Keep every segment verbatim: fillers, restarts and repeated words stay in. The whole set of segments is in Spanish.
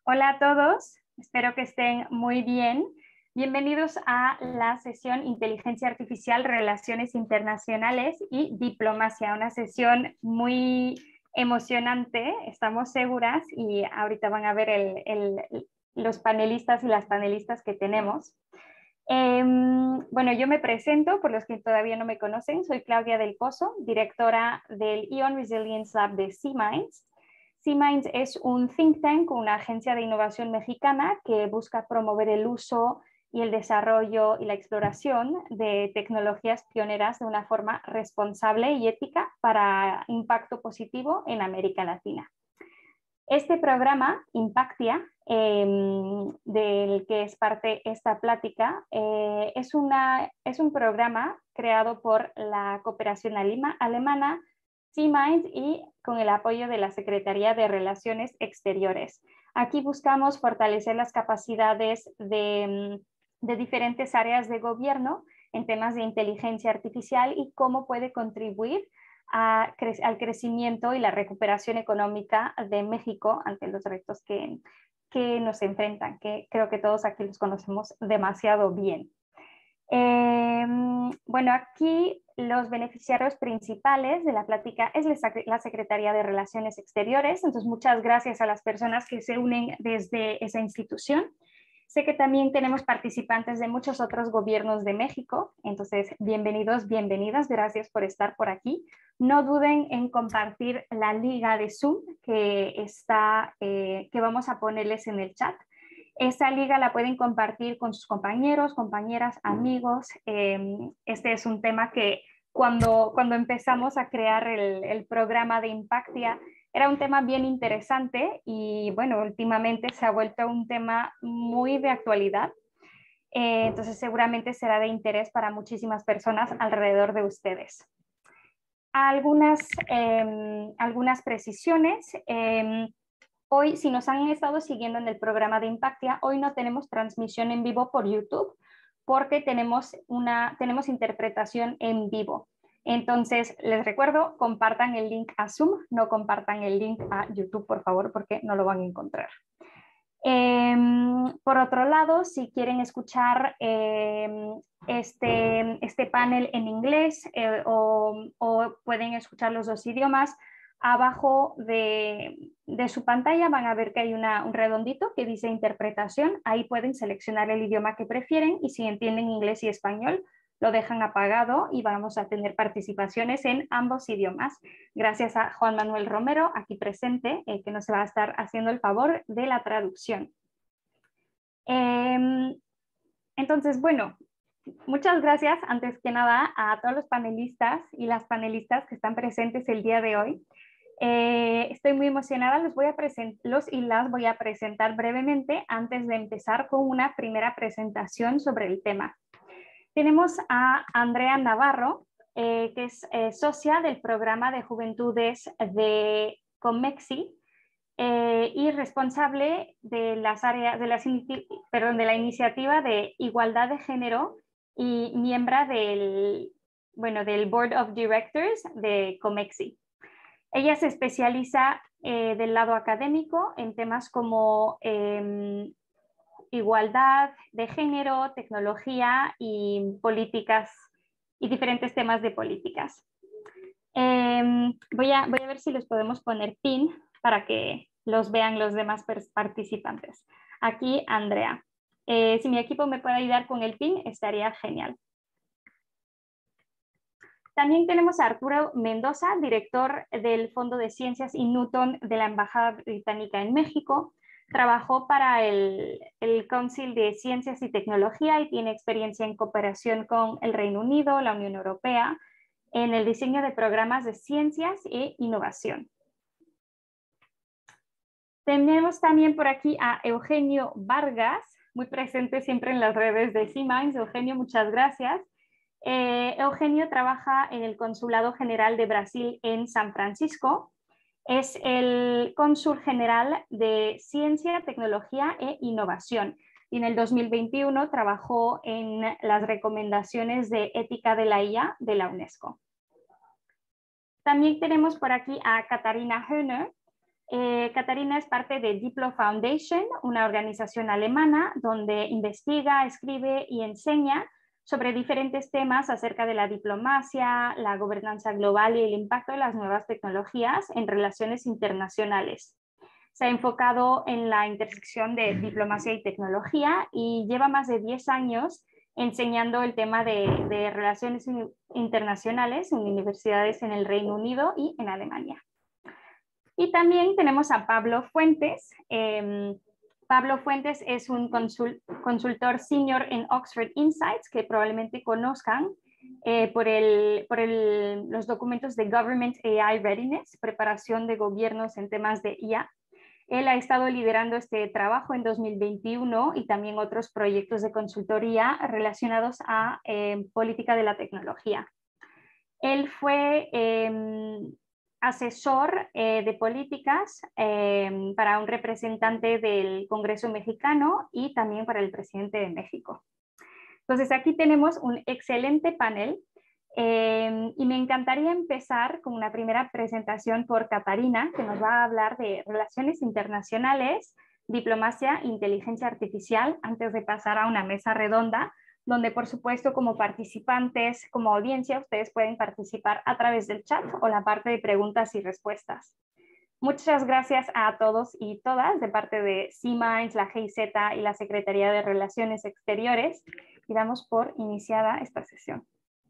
Hola a todos, espero que estén muy bien. Bienvenidos a la sesión Inteligencia Artificial, Relaciones Internacionales y Diplomacia, una sesión muy emocionante, estamos seguras, y ahorita van a ver el, el, los panelistas y las panelistas que tenemos. Eh, bueno, yo me presento, por los que todavía no me conocen, soy Claudia del Pozo, directora del Ion Resilience Lab de C-Minds. C-Minds es un think tank, una agencia de innovación mexicana que busca promover el uso y el desarrollo y la exploración de tecnologías pioneras de una forma responsable y ética para impacto positivo en América Latina. Este programa, Impactia, eh, del que es parte esta plática, eh, es, una, es un programa creado por la cooperación alima, alemana C-Minds y con el apoyo de la Secretaría de Relaciones Exteriores. Aquí buscamos fortalecer las capacidades de, de diferentes áreas de gobierno en temas de inteligencia artificial y cómo puede contribuir A cre al crecimiento y la recuperación económica de México ante los retos que, que nos enfrentan, que creo que todos aquí los conocemos demasiado bien. Eh, bueno, aquí los beneficiarios principales de la plática es la Secretaría de Relaciones Exteriores, entonces muchas gracias a las personas que se unen desde esa institución. Sé que también tenemos participantes de muchos otros gobiernos de México, entonces bienvenidos, bienvenidas, gracias por estar por aquí. No duden en compartir la liga de Zoom que, está, eh, que vamos a ponerles en el chat. Esa liga la pueden compartir con sus compañeros, compañeras, amigos. Eh, este es un tema que cuando, cuando empezamos a crear el, el programa de Impactia, era un tema bien interesante y bueno, últimamente se ha vuelto un tema muy de actualidad. Eh, entonces seguramente será de interés para muchísimas personas alrededor de ustedes. Algunas, eh, algunas precisiones. Eh, hoy, si nos han estado siguiendo en el programa de Impactia, hoy no tenemos transmisión en vivo por YouTube porque tenemos, una, tenemos interpretación en vivo. Entonces, les recuerdo, compartan el link a Zoom, no compartan el link a YouTube, por favor, porque no lo van a encontrar. Eh, por otro lado, si quieren escuchar eh, este, este panel en inglés eh, o, o pueden escuchar los dos idiomas, abajo de, de su pantalla van a ver que hay una, un redondito que dice interpretación. Ahí pueden seleccionar el idioma que prefieren y si entienden inglés y español, lo dejan apagado y vamos a tener participaciones en ambos idiomas. Gracias a Juan Manuel Romero, aquí presente, eh, que nos va a estar haciendo el favor de la traducción. Eh, entonces, bueno, muchas gracias antes que nada a todos los panelistas y las panelistas que están presentes el día de hoy. Eh, estoy muy emocionada, los, voy a los y las voy a presentar brevemente antes de empezar con una primera presentación sobre el tema. Tenemos a Andrea Navarro, eh, que es eh, socia del programa de juventudes de Comexi eh, y responsable de, las áreas, de, las, perdón, de la iniciativa de igualdad de género y miembro del, bueno, del Board of Directors de Comexi. Ella se especializa eh, del lado académico en temas como eh, igualdad de género, tecnología y políticas y diferentes temas de políticas. Eh, voy, a, voy a ver si les podemos poner pin para que los vean los demás participantes. Aquí Andrea. Eh, si mi equipo me puede ayudar con el pin, estaría genial. También tenemos a Arturo Mendoza, director del Fondo de Ciencias y Newton de la Embajada Británica en México. Trabajó para el, el Council de Ciencias y Tecnología y tiene experiencia en cooperación con el Reino Unido, la Unión Europea, en el diseño de programas de ciencias e innovación. Tenemos también por aquí a Eugenio Vargas, muy presente siempre en las redes de C-Minds. Eugenio, muchas gracias. Eh, Eugenio trabaja en el Consulado General de Brasil en San Francisco. Es el cónsul general de Ciencia, Tecnología e Innovación. Y en el dos mil veintiuno trabajó en las recomendaciones de ética de la I A de la UNESCO. También tenemos por aquí a Katarina Höhner. Eh, Catarina es parte de Diplo Foundation, una organización alemana donde investiga, escribe y enseña sobre diferentes temas acerca de la diplomacia, la gobernanza global y el impacto de las nuevas tecnologías en relaciones internacionales. Se ha enfocado en la intersección de diplomacia y tecnología y lleva más de diez años enseñando el tema de, de relaciones internacionales en universidades en el Reino Unido y en Alemania. Y también tenemos a Pablo Fuentes. Eh, Pablo Fuentes es un consul, consultor senior en Oxford Insights, que probablemente conozcan eh, por, el, por el, los documentos de Government A I Readiness, preparación de gobiernos en temas de I A. Él ha estado liderando este trabajo en dos mil veintiuno y también otros proyectos de consultoría relacionados a eh, política de la tecnología. Él fue eh, asesor eh, de políticas eh, para un representante del Congreso mexicano y también para el presidente de México. Entonces aquí tenemos un excelente panel eh, y me encantaría empezar con una primera presentación por Catarina, que nos va a hablar de relaciones internacionales, diplomacia, inteligencia artificial, antes de pasar a una mesa redonda, donde por supuesto como participantes, como audiencia, ustedes pueden participar a través del chat o la parte de preguntas y respuestas. Muchas gracias a todos y todas de parte de C-Minds, la G I Z y la Secretaría de Relaciones Exteriores. Y damos por iniciada esta sesión.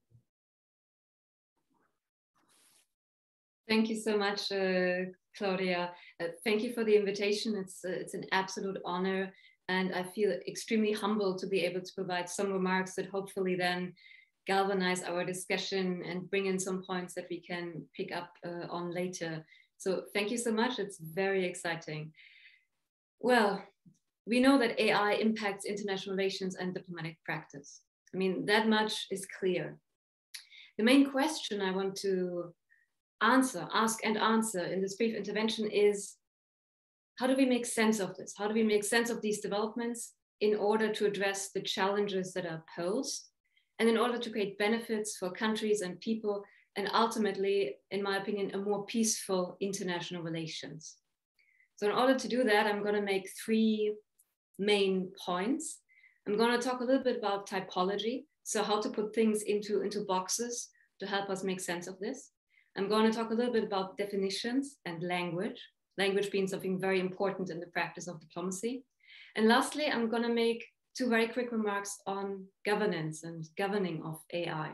Thank you so much, uh, Claudia. Uh, thank you for the invitation. It's, uh, it's an absolute honor, and I feel extremely humbled to be able to provide some remarks that hopefully then galvanize our discussion and bring in some points that we can pick up uh, on later. So thank you so much. It's very exciting. Well, we know that A I impacts international relations and diplomatic practice. I mean, that much is clear. The main question I want to answer, ask and answer in this brief intervention is, how do we make sense of this? How do we make sense of these developments in order to address the challenges that are posed and in order to create benefits for countries and people and ultimately, in my opinion, a more peaceful international relations? So in order to do that, I'm going to make three main points. I'm going to talk a little bit about typology, so how to put things into, into boxes to help us make sense of this. I'm going to talk a little bit about definitions and language, language being something very important in the practice of diplomacy. And lastly, I'm going to make two very quick remarks on governance and governing of A I.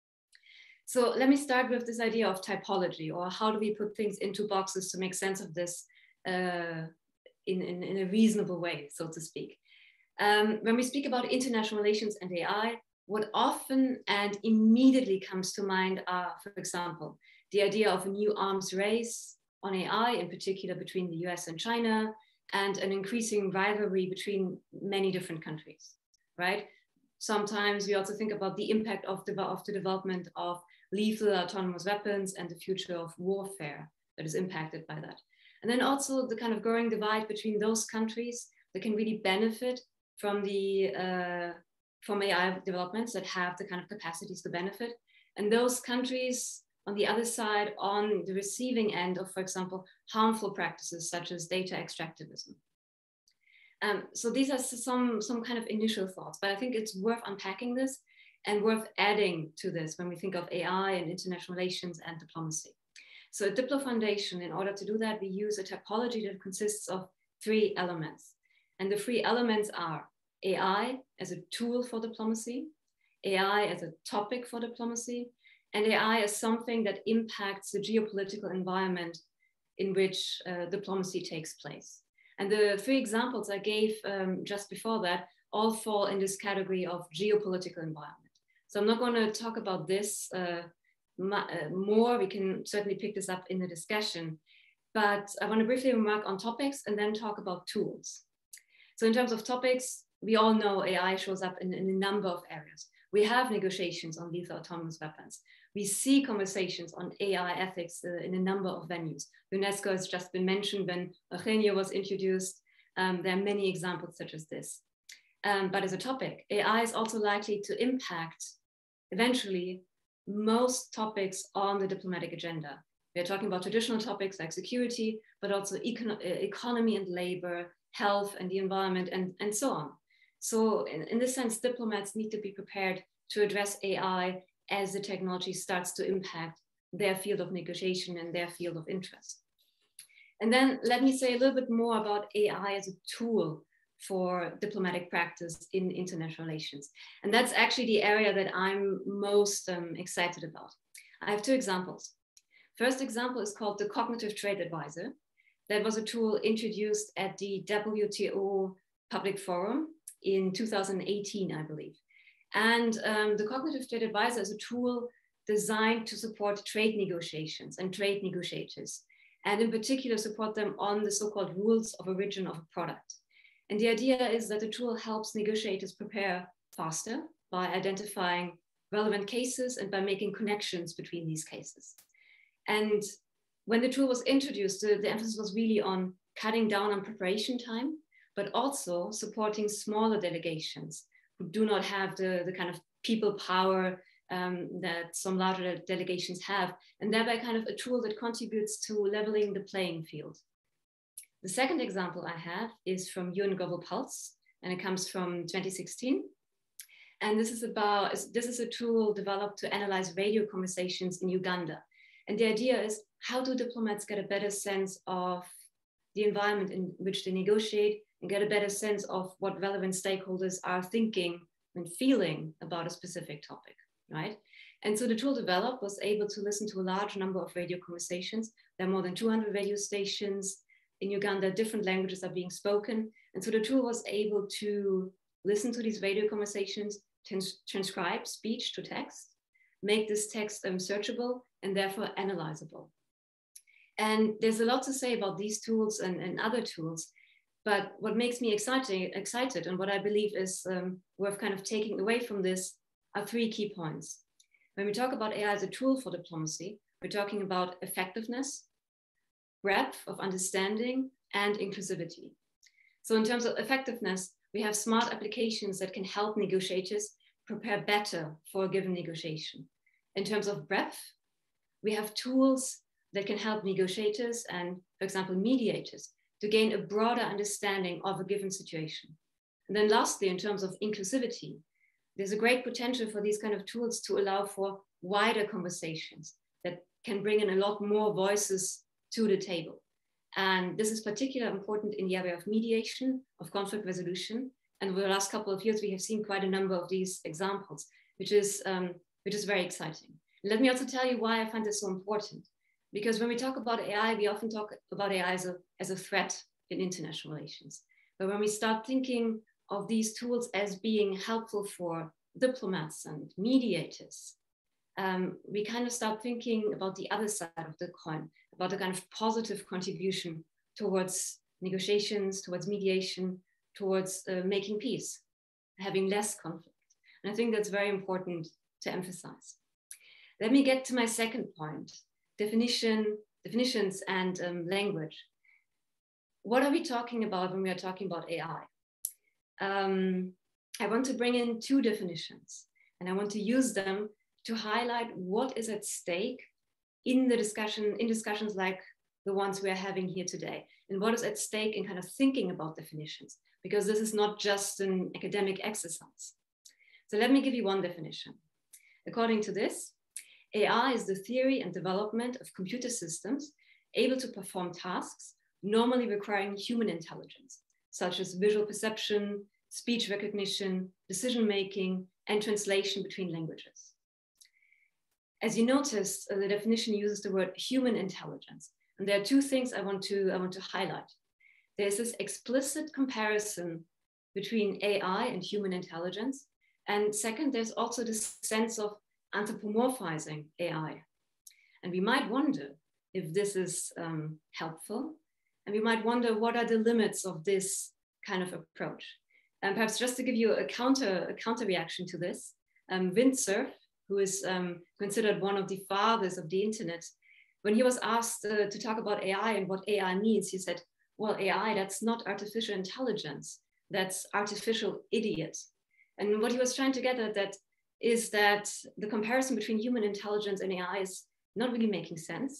So let me start with this idea of typology, or how do we put things into boxes to make sense of this uh, in, in, in a reasonable way, so to speak. Um, when we speak about international relations and A I, what often and immediately comes to mind are, for example, the idea of a new arms race on A I, in particular between the U S and China, and an increasing rivalry between many different countries, right? Sometimes we also think about the impact of the, of the development of lethal autonomous weapons and the future of warfare that is impacted by that. And then also the kind of growing divide between those countries that can really benefit from the uh, from A I developments that have the kind of capacities to benefit, and those countries on the other side, on the receiving end of, for example, harmful practices such as data extractivism. Um, so these are some, some kind of initial thoughts, but I think it's worth unpacking this and worth adding to this when we think of A I and international relations and diplomacy. So at Diplo Foundation, in order to do that, we use a typology that consists of three elements. And the three elements are A I as a tool for diplomacy, A I as a topic for diplomacy, and A I as something that impacts the geopolitical environment in which uh, diplomacy takes place. And the three examples I gave um, just before that all fall in this category of geopolitical environment. So I'm not going to talk about this uh, more. We can certainly pick this up in the discussion, but I want to briefly remark on topics and then talk about tools. So in terms of topics, we all know A I shows up in, in a number of areas. We have negotiations on lethal autonomous weapons. We see conversations on A I ethics uh, in a number of venues. UNESCO has just been mentioned when Eugenio was introduced. Um, there are many examples such as this. Um, but as a topic, A I is also likely to impact eventually most topics on the diplomatic agenda. We are talking about traditional topics like security, but also econ economy and labor, health and the environment, and, and so on. So in, in this sense, diplomats need to be prepared to address A I as the technology starts to impact their field of negotiation and their field of interest. And then let me say a little bit more about A I as a tool for diplomatic practice in international relations. And that's actually the area that I'm most um, excited about. I have two examples. First example is called the Cognitive Trade Advisor. That was a tool introduced at the W T O Public Forum in two thousand eighteen, I believe. And um, the Cognitive Trade Advisor is a tool designed to support trade negotiations and trade negotiators, and in particular support them on the so-called rules of origin of a product. And the idea is that the tool helps negotiators prepare faster by identifying relevant cases and by making connections between these cases. And when the tool was introduced, the, the emphasis was really on cutting down on preparation time, but also supporting smaller delegations who do not have the, the kind of people power um, that some larger delegations have, and thereby kind of a tool that contributes to leveling the playing field. The second example I have is from U N Global Pulse, and it comes from twenty sixteen. And this is about, this is a tool developed to analyze radio conversations in Uganda. And the idea is, how do diplomats get a better sense of the environment in which they negotiate and get a better sense of what relevant stakeholders are thinking and feeling about a specific topic, right? And so the tool developed was able to listen to a large number of radio conversations. There are more than two hundred radio stations in Uganda, different languages are being spoken. And so the tool was able to listen to these radio conversations, trans transcribe speech to text, make this text um, searchable and therefore analyzable. And there's a lot to say about these tools and, and other tools, but what makes me excited, excited and what I believe is um, worth kind of taking away from this are three key points. When we talk about A I as a tool for diplomacy, we're talking about effectiveness, breadth of understanding, and inclusivity. So in terms of effectiveness, we have smart applications that can help negotiators prepare better for a given negotiation. In terms of breadth, we have tools that can help negotiators and, for example, mediators to gain a broader understanding of a given situation. And then lastly, in terms of inclusivity, there's a great potential for these kind of tools to allow for wider conversations that can bring in a lot more voices to the table. And this is particularly important in the area of mediation, of conflict resolution. And over the last couple of years, we have seen quite a number of these examples, which is, um, which is very exciting. Let me also tell you why I find this so important. Because when we talk about A I, we often talk about A I as a, as a threat in international relations. But when we start thinking of these tools as being helpful for diplomats and mediators, um, we kind of start thinking about the other side of the coin, about the kind of positive contribution towards negotiations, towards mediation, towards uh, making peace, having less conflict. And I think that's very important to emphasize. Let me get to my second point, definition, definitions and um, language. What are we talking about when we are talking about A I? Um, I want to bring in two definitions, and I want to use them to highlight what is at stake in the discussion, in discussions like the ones we are having here today, and what is at stake in kind of thinking about definitions, because this is not just an academic exercise. So let me give you one definition. According to this, A I is the theory and development of computer systems able to perform tasks normally requiring human intelligence, such as visual perception, speech recognition, decision-making, and translation between languages. As you noticed, uh, the definition uses the word human intelligence. And there are two things I want to, I want to highlight. There's this explicit comparison between A I and human intelligence. And second, there's also this sense of anthropomorphizing A I. And we might wonder if this is um, helpful. And we might wonder what are the limits of this kind of approach. And perhaps just to give you a counter, a counter reaction to this, um, Vint Cerf, who is um, considered one of the fathers of the internet, when he was asked uh, to talk about A I and what A I means, he said, well, A I, that's not artificial intelligence, that's artificial idiot. And what he was trying to get at that is that the comparison between human intelligence and A I is not really making sense.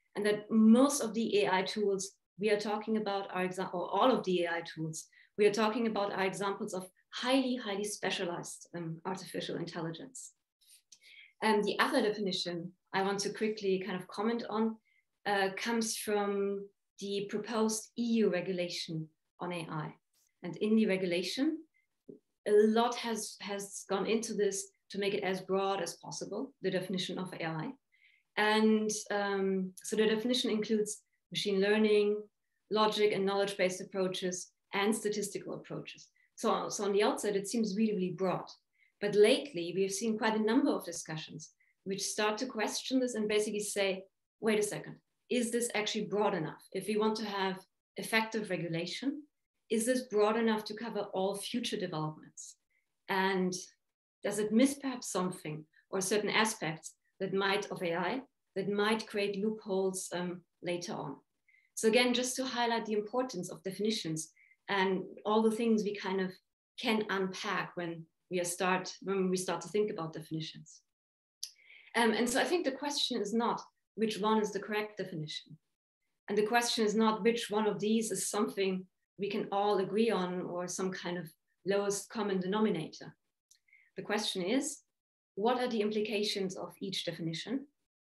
and that most of the A I tools we are talking about are example, or all of the A I tools we are talking about are examples of highly, highly specialized um, artificial intelligence. And the other definition I want to quickly kind of comment on uh, comes from the proposed E U regulation on A I. And in the regulation, a lot has, has gone into this to make it as broad as possible, the definition of A I. And um, so the definition includes machine learning, logic and knowledge-based approaches, and statistical approaches. So, so on the outset, it seems really, really broad. But lately, we have seen quite a number of discussions which start to question this and basically say, wait a second, is this actually broad enough? If we want to have effective regulation, is this broad enough to cover all future developments? And does it miss perhaps something or certain aspects that might of A I that might create loopholes um, later on? So again, just to highlight the importance of definitions and all the things we kind of can unpack when we start when we start to think about definitions. Um, and so I think the question is not which one is the correct definition. And the question is not which one of these is something we can all agree on or some kind of lowest common denominator. The question is, what are the implications of each definition?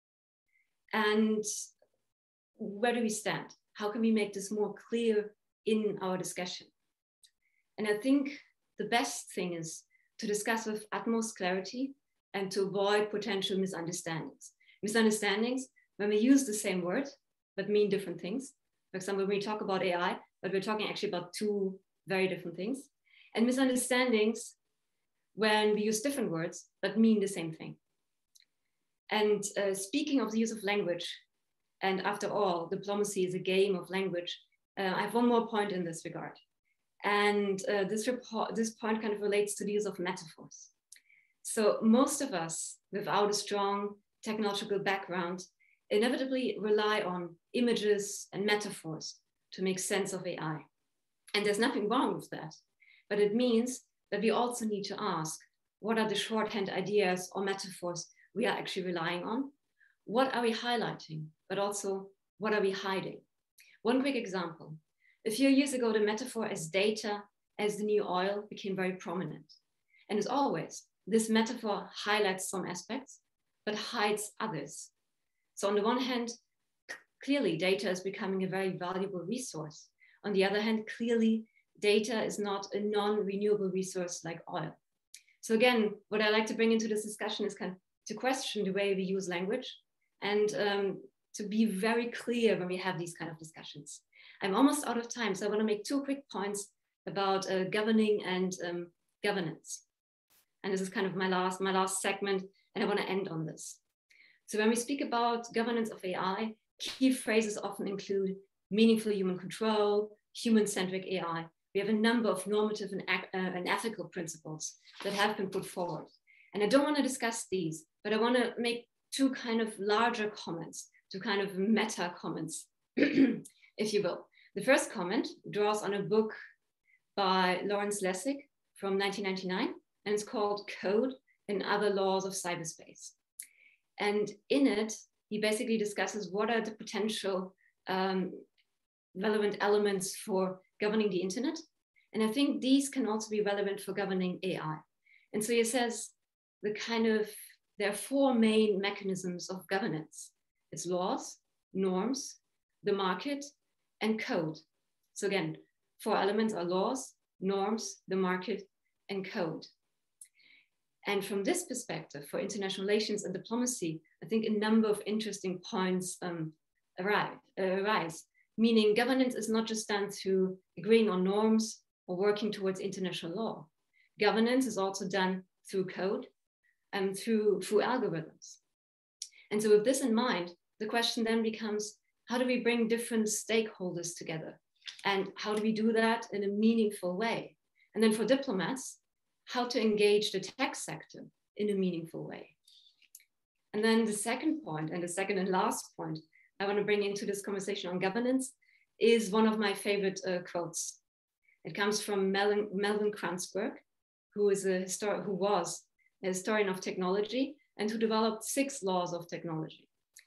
And where do we stand? How can we make this more clear in our discussion? And I think the best thing is to discuss with utmost clarity and to avoid potential misunderstandings. Misunderstandings when we use the same word, but mean different things. For example, when we talk about A I, but we're talking actually about two very different things. And misunderstandings when we use different words, but mean the same thing. And uh, speaking of the use of language, and after all, diplomacy is a game of language, uh, I have one more point in this regard. And uh, this, report, this point kind of relates to the use of metaphors. So most of us, without a strong technological background, inevitably rely on images and metaphors to make sense of A I. And there's nothing wrong with that. But it means that we also need to ask, what are the shorthand ideas or metaphors we are actually relying on? What are we highlighting? But also, what are we hiding? One quick example. A few years ago, the metaphor as data as the new oil became very prominent. And as always, this metaphor highlights some aspects, but hides others. So on the one hand, clearly data is becoming a very valuable resource. On the other hand, clearly data is not a non-renewable resource like oil. So again, what I like to bring into this discussion is kind of to question the way we use language and um, to be very clear when we have these kind of discussions. I'm almost out of time, so I want to make two quick points about uh, governing and um, governance. And this is kind of my last, my last segment, and I want to end on this. So when we speak about governance of A I, key phrases often include meaningful human control, human-centric A I. We have a number of normative and, uh, and ethical principles that have been put forward. And I don't want to discuss these, but I want to make two kind of larger comments, two kind of meta comments, if you will. The first comment draws on a book by Lawrence Lessig from nineteen ninety-nine, and it's called Code and Other Laws of Cyberspace. And in it, he basically discusses what are the potential um, relevant elements for governing the internet. And I think these can also be relevant for governing A I. And so he says the kind of, there are four main mechanisms of governance. It's laws, norms, the market, and code. So again, four elements are laws, norms, the market, and code. And from this perspective, for international relations and diplomacy, I think a number of interesting points um, arrive, uh, arise. Meaning governance is not just done through agreeing on norms or working towards international law. Governance is also done through code and through, through algorithms. And so with this in mind, the question then becomes, how do we bring different stakeholders together? And how do we do that in a meaningful way? And then for diplomats, how to engage the tech sector in a meaningful way. And then the second point, and the second and last point I want to bring into this conversation on governance is one of my favorite uh, quotes. It comes from Melvin, Melvin Kranzberg, who is a histor- who was a historian of technology and who developed six laws of technology.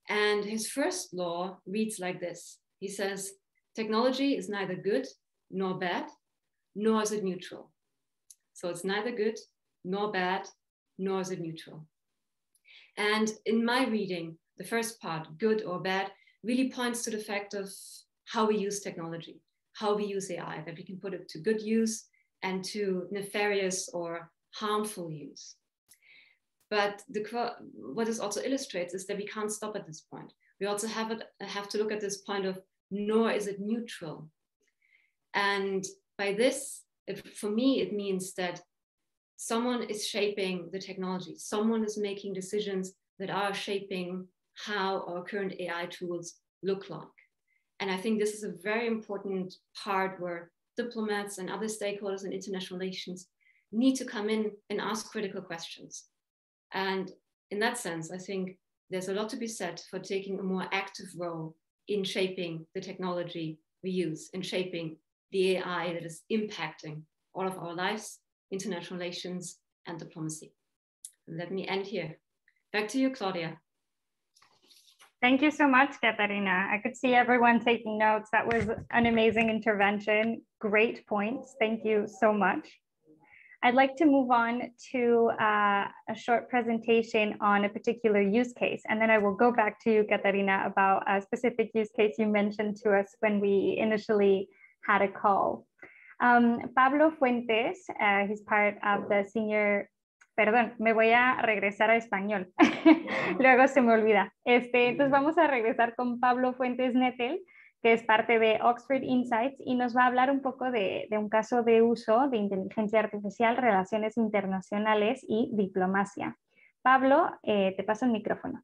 And his first law reads like this. He says, technology is neither good nor bad, nor is it neutral. So it's neither good nor bad, nor is it neutral. And in my reading, the first part, good or bad, really points to the fact of how we use technology, how we use A I, that we can put it to good use and to nefarious or harmful use. But the, what this also illustrates is that we can't stop at this point. We also have, it, have to look at this point of nor is it neutral. And by this, it, for me, it means that someone is shaping the technology. Someone is making decisions that are shaping how our current A I tools look like. And I think this is a very important part where diplomats and other stakeholders in international relations need to come in and ask critical questions. And in that sense, I think there's a lot to be said for taking a more active role in shaping the technology we use, in shaping the A I that is impacting all of our lives, international relations, and diplomacy. And let me end here. Back to you, Claudia. Thank you so much, Katarina. I could see everyone taking notes. That was an amazing intervention. Great points. Thank you so much. I'd like to move on to uh, a short presentation on a particular use case, and then I will go back to you, Katarina, about a specific use case you mentioned to us when we initially had a call. Um, Pablo Fuentes, uh, he's part of the senior, perdón, me voy a regresar a español, luego se me olvida. Este, entonces vamos a regresar con Pablo Fuentes Nettel, que es parte de Oxford Insights y nos va a hablar un poco de, de un caso de uso de inteligencia artificial, relaciones internacionales y diplomacia. Pablo, eh, te paso el micrófono.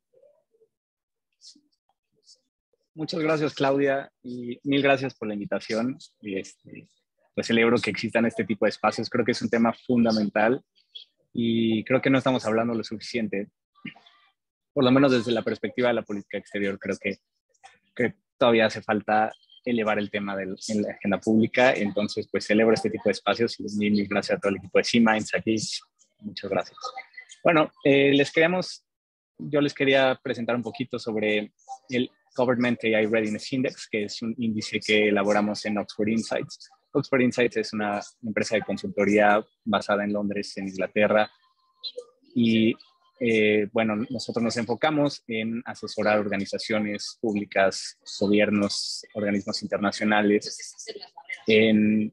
Muchas gracias, Claudia, y mil gracias por la invitación. Y este, pues celebro que existan este tipo de espacios. Creo que es un tema fundamental y creo que no estamos hablando lo suficiente, por lo menos desde la perspectiva de la política exterior. Creo que, que todavía hace falta elevar el tema del, en la agenda pública. Entonces, pues celebro este tipo de espacios y mil, mil gracias a todo el equipo de C-Minds aquí. Muchas gracias. Bueno, eh, les queríamos, yo les quería presentar un poquito sobre el Government A I Readiness Index, que es un índice que elaboramos en Oxford Insights. Oxford Insights es una empresa de consultoría basada en Londres, en Inglaterra, y eh, bueno, nosotros nos enfocamos en asesorar organizaciones públicas, gobiernos, organismos internacionales, en,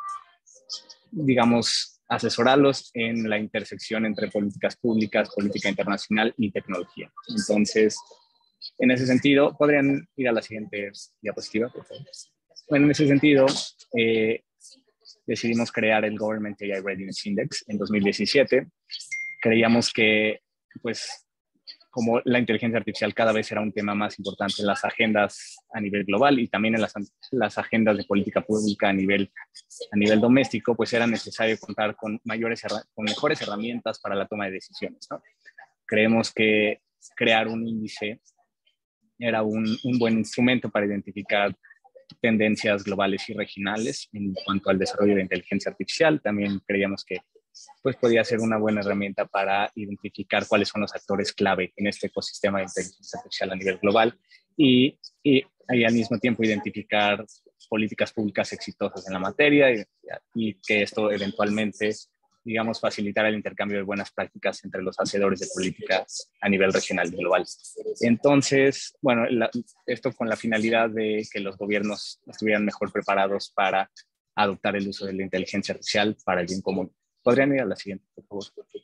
digamos, asesorarlos en la intersección entre políticas públicas, política internacional y tecnología. Entonces, en ese sentido, podrían ir a la siguiente diapositiva, por favor. Bueno, en ese sentido, eh, decidimos crear el Government A I Readiness Index en dos mil diecisiete. Creíamos que, pues, como la inteligencia artificial cada vez era un tema más importante en las agendas a nivel global y también en las, las agendas de política pública a nivel, a nivel doméstico, pues era necesario contar con, mayores, con mejores herramientas para la toma de decisiones, ¿no? Creemos que crear un índice era un, un buen instrumento para identificar tendencias globales y regionales en cuanto al desarrollo de inteligencia artificial. También creíamos que pues, podía ser una buena herramienta para identificar cuáles son los actores clave en este ecosistema de inteligencia artificial a nivel global y, y, y al mismo tiempo identificar políticas públicas exitosas en la materia y, y que esto eventualmente, digamos, facilitar el intercambio de buenas prácticas entre los hacedores de política a nivel regional y global. Entonces, bueno, la, esto con la finalidad de que los gobiernos estuvieran mejor preparados para adoptar el uso de la inteligencia artificial para el bien común. ¿Podrían ir a la siguiente, por favor?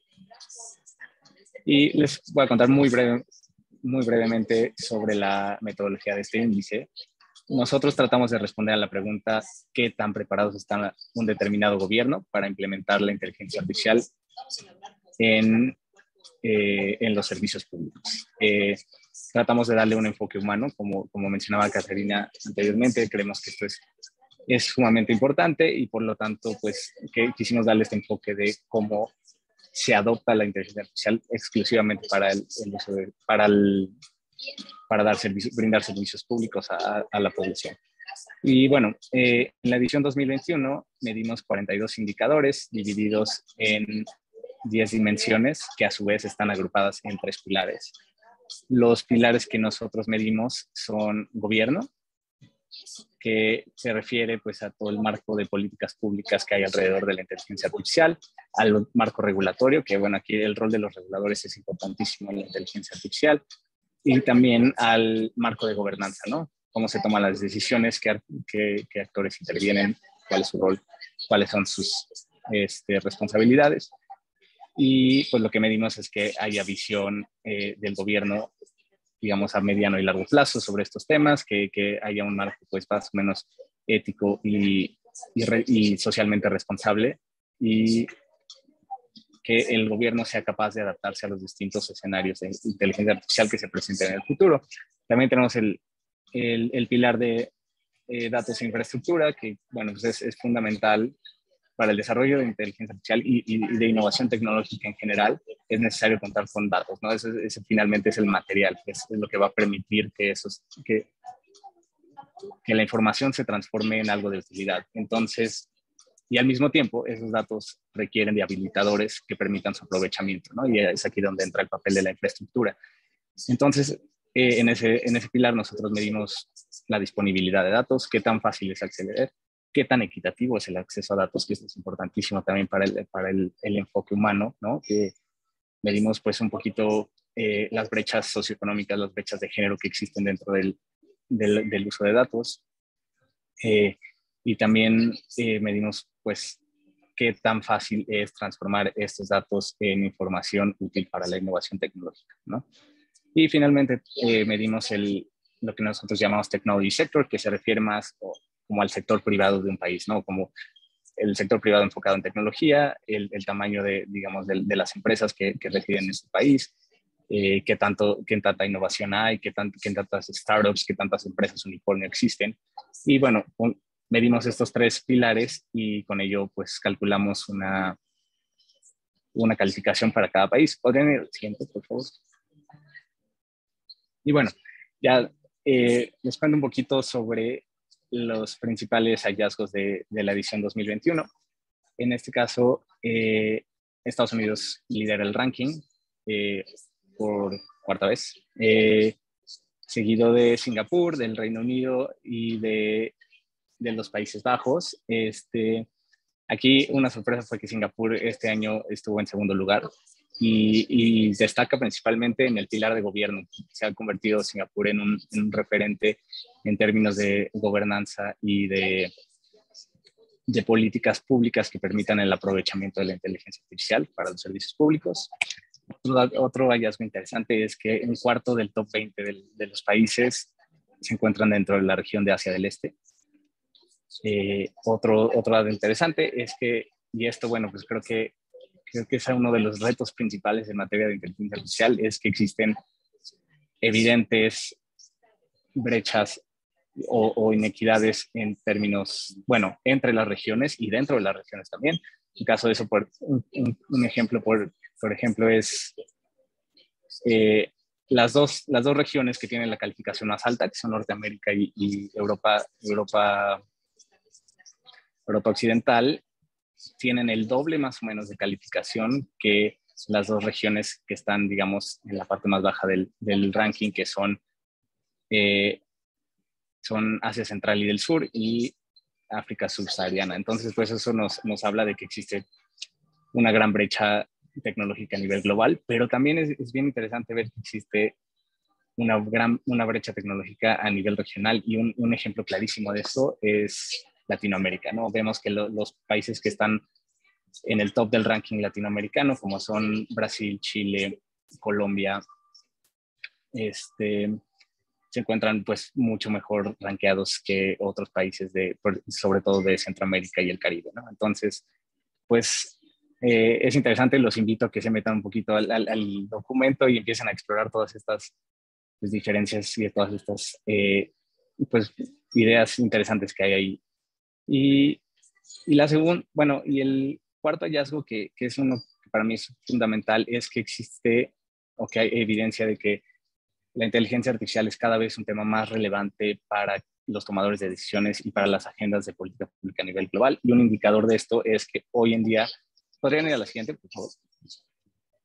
Y les voy a contar muy, breve, muy brevemente sobre la metodología de este índice. Nosotros tratamos de responder a la pregunta ¿qué tan preparados está un determinado gobierno para implementar la inteligencia artificial en, eh, en los servicios públicos? Eh, tratamos de darle un enfoque humano, como, como mencionaba Caterina anteriormente. Creemos que esto es, es sumamente importante y por lo tanto pues, que quisimos darle este enfoque de cómo se adopta la inteligencia artificial exclusivamente para el, el uso de, para el para dar servicios, brindar servicios públicos a, a la población. Y bueno, eh, en la edición dos mil veintiuno medimos cuarenta y dos indicadores divididos en diez dimensiones que a su vez están agrupadas en tres pilares. los pilares que nosotros medimos son gobierno, que se refiere pues a todo el marco de políticas públicas que hay alrededor de la inteligencia artificial, al marco regulatorio, que bueno, aquí el rol de los reguladores es importantísimo en la inteligencia artificial, y también al marco de gobernanza, ¿no? Cómo se toman las decisiones, qué, qué, qué actores intervienen, cuál es su rol, cuáles son sus este, responsabilidades. Y pues lo que medimos es que haya visión eh, del gobierno, digamos, a mediano y largo plazo sobre estos temas, que, que haya un marco pues más o menos ético y, y, re, y socialmente responsable, y que el gobierno sea capaz de adaptarse a los distintos escenarios de inteligencia artificial que se presenten en el futuro. También tenemos el, el, el pilar de eh, datos e infraestructura, que bueno, pues es, es fundamental para el desarrollo de inteligencia artificial y, y, y de innovación tecnológica en general. Es necesario contar con datos, ¿no? Ese, ese finalmente es el material, que es, es lo que va a permitir que, esos, que, que la información se transforme en algo de utilidad. Entonces, y al mismo tiempo, esos datos requieren de habilitadores que permitan su aprovechamiento, ¿no? Y es aquí donde entra el papel de la infraestructura. Entonces, eh, en, ese, en ese pilar nosotros medimos la disponibilidad de datos, qué tan fácil es acceder, qué tan equitativo es el acceso a datos, que esto es importantísimo también para el, para el, el enfoque humano, ¿no? Que medimos pues un poquito eh, las brechas socioeconómicas, las brechas de género que existen dentro del, del, del uso de datos. Eh, y también eh, medimos pues qué tan fácil es transformar estos datos en información útil para la innovación tecnológica, ¿no? Y finalmente eh, medimos el, lo que nosotros llamamos technology sector, que se refiere más o, como al sector privado de un país, ¿no? Como el sector privado enfocado en tecnología, el, el tamaño de, digamos, de, de las empresas que, que residen en este país, eh, qué, tanto, qué tanta innovación hay, qué, tan, qué tantas startups, qué tantas empresas unicornio existen. Y bueno, un, medimos estos tres pilares y con ello pues calculamos una, una calificación para cada país. ¿Podrían ir al siguiente, por favor? Y bueno, ya eh, les cuento un poquito sobre los principales hallazgos de, de la edición dos mil veintiuno. En este caso, eh, Estados Unidos lidera el ranking eh, por cuarta vez, eh, seguido de Singapur, del Reino Unido y de, de los Países Bajos. Este, aquí una sorpresa fue que Singapur este año estuvo en segundo lugar. Y, y destaca principalmente en el pilar de gobierno. Se ha convertido Singapur en un, en un referente en términos de gobernanza y de, de políticas públicas que permitan el aprovechamiento de la inteligencia artificial para los servicios públicos. Otro, otro hallazgo interesante es que un cuarto del top veinte del, de los países se encuentran dentro de la región de Asia del Este. Eh, otro, otro lado interesante es que, y esto, bueno, pues creo que Creo que es uno de los retos principales en materia de inteligencia artificial, es que existen evidentes brechas o, o inequidades en términos, bueno, entre las regiones y dentro de las regiones también. En caso de eso, por, un, un ejemplo, por, por ejemplo, es eh, las, dos, las dos regiones que tienen la calificación más alta, que son Norteamérica y, y Europa, Europa, Europa Occidental, tienen el doble más o menos de calificación que las dos regiones que están, digamos, en la parte más baja del, del ranking, que son, eh, son Asia Central y del Sur y África subsahariana. Entonces, pues eso nos, nos habla de que existe una gran brecha tecnológica a nivel global, pero también es, es bien interesante ver que existe una, gran, una brecha tecnológica a nivel regional, y un, un ejemplo clarísimo de eso es Latinoamérica, ¿no? Vemos que lo, los países que están en el top del ranking latinoamericano, como son Brasil, Chile, Colombia, este, se encuentran pues mucho mejor rankeados que otros países, de, sobre todo de Centroamérica y el Caribe, ¿no? Entonces, pues eh, es interesante, los invito a que se metan un poquito al, al, al documento y empiecen a explorar todas estas pues, diferencias y todas estas eh, pues, ideas interesantes que hay ahí. Y, y la segunda, bueno, y el cuarto hallazgo que, que es uno que para mí es fundamental, es que existe o que hay evidencia de que la inteligencia artificial es cada vez un tema más relevante para los tomadores de decisiones y para las agendas de política pública a nivel global. Y un indicador de esto es que hoy en día, ¿podrían ir a la siguiente, por favor?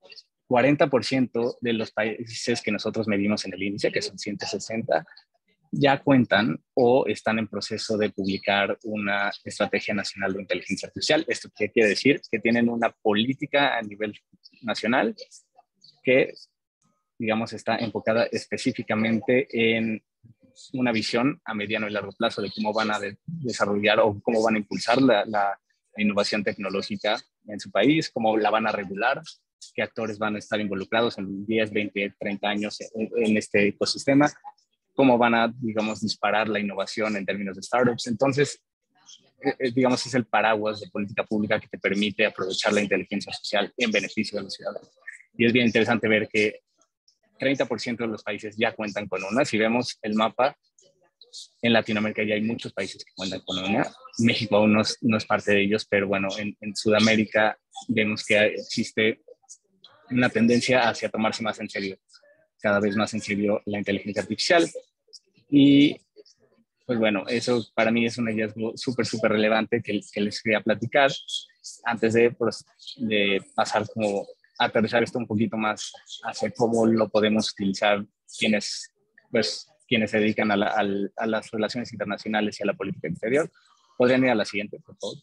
cuarenta por ciento de los países que nosotros medimos en el índice, que son ciento sesenta, ya cuentan o están en proceso de publicar una estrategia nacional de inteligencia artificial. ¿Esto qué quiere decir? Que tienen una política a nivel nacional que, digamos, está enfocada específicamente en una visión a mediano y largo plazo de cómo van a de desarrollar o cómo van a impulsar la, la, la innovación tecnológica en su país, cómo la van a regular, qué actores van a estar involucrados en diez, veinte, treinta años en, en este ecosistema, cómo van a, digamos, disparar la innovación en términos de startups. Entonces, eh, digamos, es el paraguas de política pública que te permite aprovechar la inteligencia social en beneficio de los ciudadanos. Y es bien interesante ver que treinta por ciento de los países ya cuentan con una. Si vemos el mapa, en Latinoamérica ya hay muchos países que cuentan con una. México aún no es, no es parte de ellos, pero bueno, en, en Sudamérica vemos que existe una tendencia hacia tomarse más en serio, cada vez más en serio la inteligencia artificial. Y pues bueno, eso para mí es un hallazgo súper, súper relevante que, que les quería platicar antes de, pues, de pasar como a aterrizar esto un poquito más hacia cómo lo podemos utilizar quienes, pues, quienes se dedican a, la, a, a las relaciones internacionales y a la política exterior. ¿Podrían ir a la siguiente, por favor?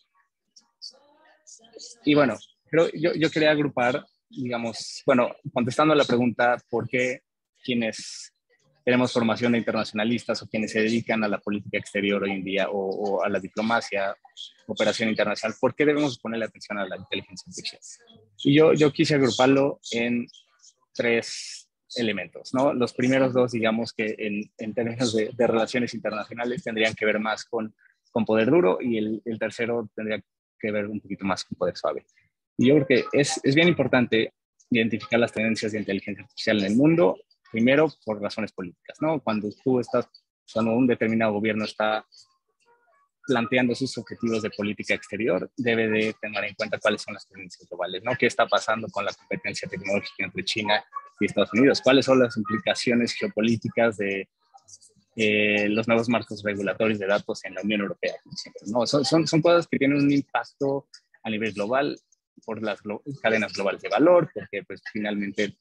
Y bueno, creo, yo, yo quería agrupar, digamos, bueno, contestando a la pregunta, ¿por qué quienes tenemos formación de internacionalistas o quienes se dedican a la política exterior hoy en día o, o a la diplomacia, cooperación internacional, ¿por qué debemos ponerle atención a la inteligencia artificial? Y yo, yo quise agruparlo en tres elementos, ¿no? Los primeros dos, digamos que en, en términos de, de relaciones internacionales tendrían que ver más con, con poder duro, y el, el tercero tendría que ver un poquito más con poder suave. Y yo creo que es, es bien importante identificar las tendencias de inteligencia artificial en el mundo, primero por razones políticas, ¿no? Cuando tú estás, cuando un determinado gobierno está planteando sus objetivos de política exterior, debe de tener en cuenta cuáles son las tendencias globales, ¿no? ¿Qué está pasando con la competencia tecnológica entre China y Estados Unidos? ¿Cuáles son las implicaciones geopolíticas de eh, los nuevos marcos regulatorios de datos en la Unión Europea? ¿No? Son, son, son cosas que tienen un impacto a nivel global por las glo cadenas globales de valor, porque pues finalmente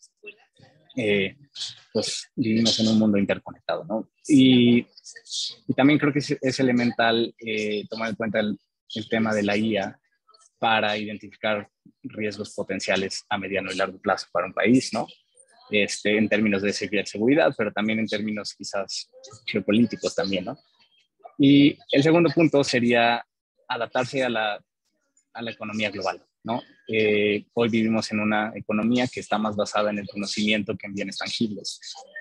eh, pues vivimos en un mundo interconectado, ¿no? Y, y también creo que es, es elemental eh, tomar en cuenta el, el tema de la I A para identificar riesgos potenciales a mediano y largo plazo para un país, ¿no? Este, en términos de seguridad, pero también en términos quizás geopolíticos también, ¿no? Y el segundo punto sería adaptarse a la, a la economía global, ¿no? Eh, hoy vivimos en una economía que está más basada en el conocimiento que en bienes tangibles,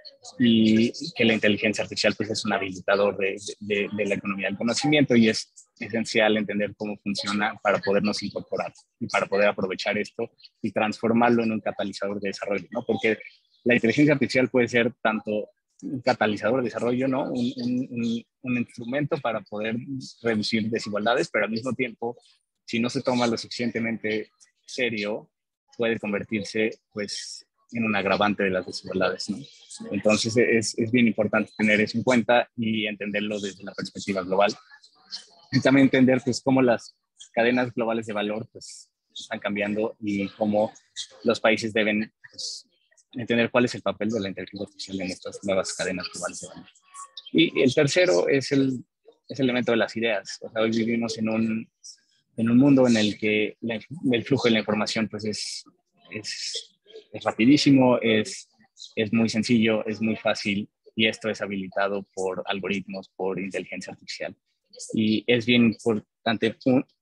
y que la inteligencia artificial pues es un habilitador de, de, de la economía del conocimiento, y es esencial entender cómo funciona para podernos incorporar y para poder aprovechar esto y transformarlo en un catalizador de desarrollo, ¿no? Porque la inteligencia artificial puede ser tanto un catalizador de desarrollo, ¿no? Un, un, un, un instrumento para poder reducir desigualdades, pero al mismo tiempo, si no se toma lo suficientemente serio, puede convertirse pues en un agravante de las desigualdades, ¿no? Entonces es, es bien importante tener eso en cuenta y entenderlo desde la perspectiva global. Y también entender pues cómo las cadenas globales de valor pues están cambiando y cómo los países deben pues, entender cuál es el papel de la inteligencia artificial en estas nuevas cadenas globales de valor. Y el tercero es el, es el elemento de las ideas. O sea, hoy vivimos en un, en un mundo en el que la, el flujo de la información pues es, es, es rapidísimo, es, es muy sencillo, es muy fácil, y esto es habilitado por algoritmos, por inteligencia artificial. Y es bien importante,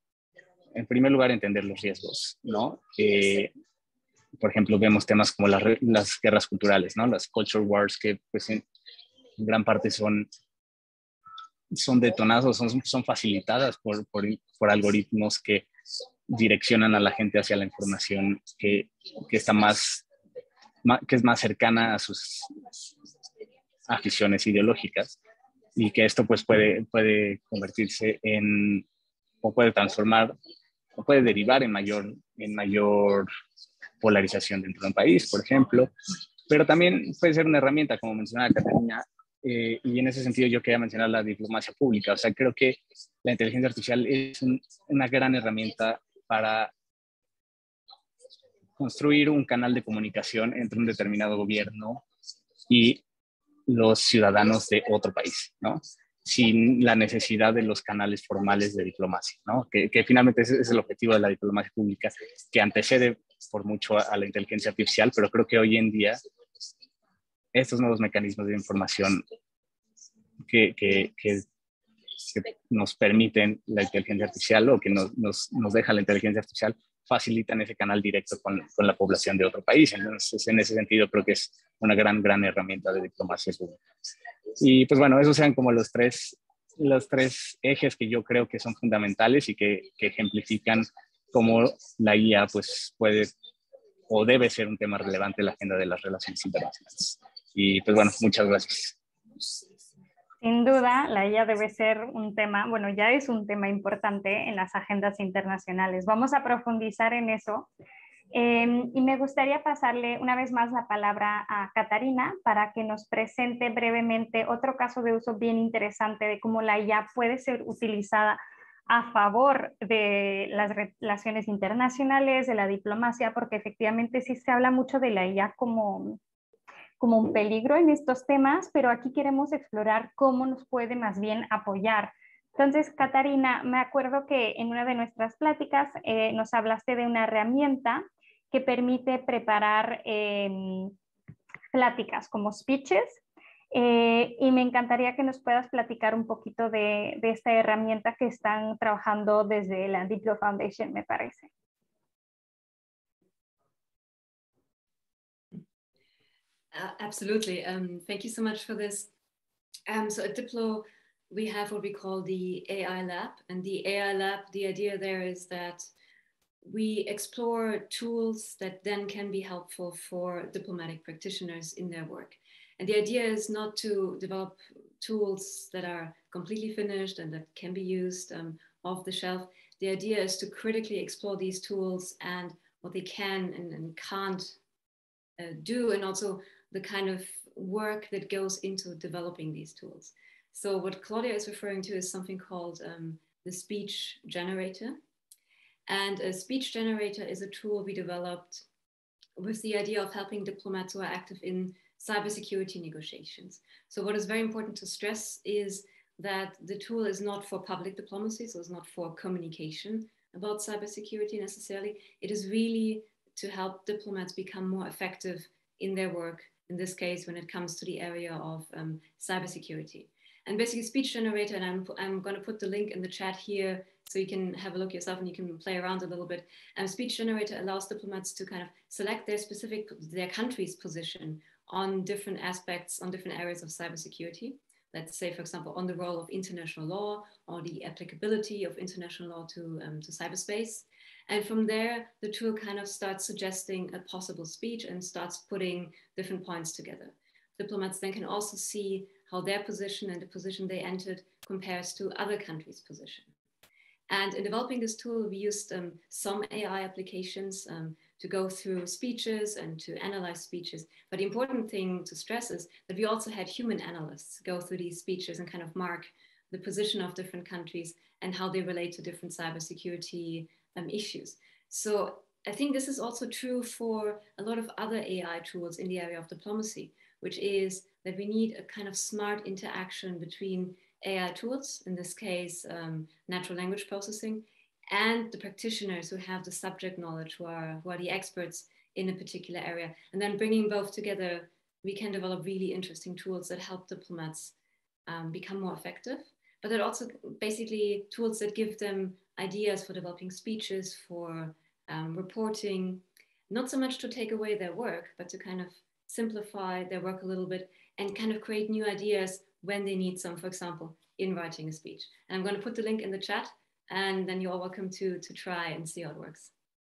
en primer lugar, entender los riesgos, ¿no? Eh, por ejemplo, vemos temas como las, las guerras culturales, ¿no? Las culture wars, que pues en gran parte son, son detonados, son, son facilitadas por, por, por algoritmos que direccionan a la gente hacia la información que, que está más, más, que es más cercana a sus aficiones ideológicas, y que esto pues puede, puede convertirse en, o puede transformar, o puede derivar en mayor, en mayor polarización dentro de un país, por ejemplo, pero también puede ser una herramienta, como mencionaba Catalina, eh, y en ese sentido yo quería mencionar la diplomacia pública. O sea, creo que la inteligencia artificial es un, una gran herramienta para construir un canal de comunicación entre un determinado gobierno y los ciudadanos de otro país, ¿no? Sin la necesidad de los canales formales de diplomacia, ¿no? Que, que finalmente ese es el objetivo de la diplomacia pública, que antecede por mucho a, a la inteligencia artificial, pero creo que hoy en día estos nuevos mecanismos de información que, que, que, que nos permiten la inteligencia artificial o que nos, nos, nos deja la inteligencia artificial facilitan ese canal directo con, con la población de otro país. Entonces, en ese sentido, creo que es una gran, gran herramienta de diplomacia pública. Y pues bueno, esos sean como los tres, los tres ejes que yo creo que son fundamentales y que, que ejemplifican cómo la I A pues, puede o debe ser un tema relevante en la agenda de las relaciones internacionales. Y pues bueno, muchas gracias. Sin duda, la I A debe ser un tema, bueno, ya es un tema importante en las agendas internacionales. Vamos a profundizar en eso. Eh, y me gustaría pasarle una vez más la palabra a Catarina para que nos presente brevemente otro caso de uso bien interesante de cómo la I A puede ser utilizada a favor de las relaciones internacionales, de la diplomacia, porque efectivamente sí se habla mucho de la I A como, como un peligro en estos temas, pero aquí queremos explorar cómo nos puede más bien apoyar. Entonces, Catarina, me acuerdo que en una de nuestras pláticas eh, nos hablaste de una herramienta que permite preparar eh, pláticas como speeches. Eh, y me encantaría que nos puedas platicar un poquito de, de esta herramienta que están trabajando desde la Diplo Foundation, me parece. Uh, absolutely. Um, thank you so much for this. Um, so at Diplo, we have what we call the A I Lab. And the A I Lab, the idea there is that we explore tools that then can be helpful for diplomatic practitioners in their work. And the idea is not to develop tools that are completely finished and that can be used um, off the shelf. The idea is to critically explore these tools and what they can and, and can't uh, do, and also the kind of work that goes into developing these tools. So what Claudia is referring to is something called um, the speech generator. And a speech generator is a tool we developed with the idea of helping diplomats who are active in cybersecurity negotiations. So what is very important to stress is that the tool is not for public diplomacy, so it's not for communication about cybersecurity necessarily. It is really to help diplomats become more effective in their work, in this case, when it comes to the area of um, cybersecurity. And basically speech generator, and I'm, I'm going to put the link in the chat here so you can have a look yourself and you can play around a little bit. Um, speech generator allows diplomats to kind of select their specific, their country's position on different aspects, on different areas of cybersecurity. Let's say, for example, on the role of international law or the applicability of international law to, um, to cyberspace. And from there, the tool kind of starts suggesting a possible speech and starts putting different points together. Diplomats then can also see how their position and the position they entered compares to other countries' position. And in developing this tool, we used um, some A I applications um, to go through speeches and to analyze speeches. But the important thing to stress is that we also had human analysts go through these speeches and kind of mark the position of different countries and how they relate to different cybersecurity um, issues. So I think this is also true for a lot of other A I tools in the area of diplomacy, which is that we need a kind of smart interaction between A I tools, in this case, um, natural language processing, and the practitioners who have the subject knowledge, who are, who are the experts in a particular area. And then bringing both together, we can develop really interesting tools that help diplomats um, become more effective, but that also basically tools that give them ideas for developing speeches, for um, reporting, not so much to take away their work, but to kind of simplify their work a little bit and kind of create new ideas when they need some, for example, in writing a speech. And I'm going to put the link in the chat, and then you're all welcome to, to try and see how it works.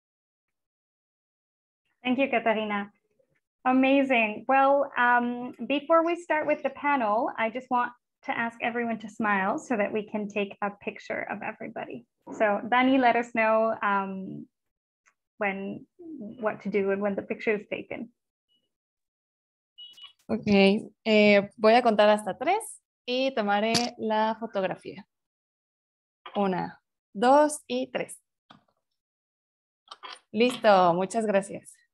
Thank you, Catarina. Amazing. Well, um, before we start with the panel, I just want to ask everyone to smile so that we can take a picture of everybody. So Dani, let us know um, when, what to do and when the picture is taken. Ok, eh, voy a contar hasta tres y tomaré la fotografía. Una, dos y tres. Listo, muchas gracias.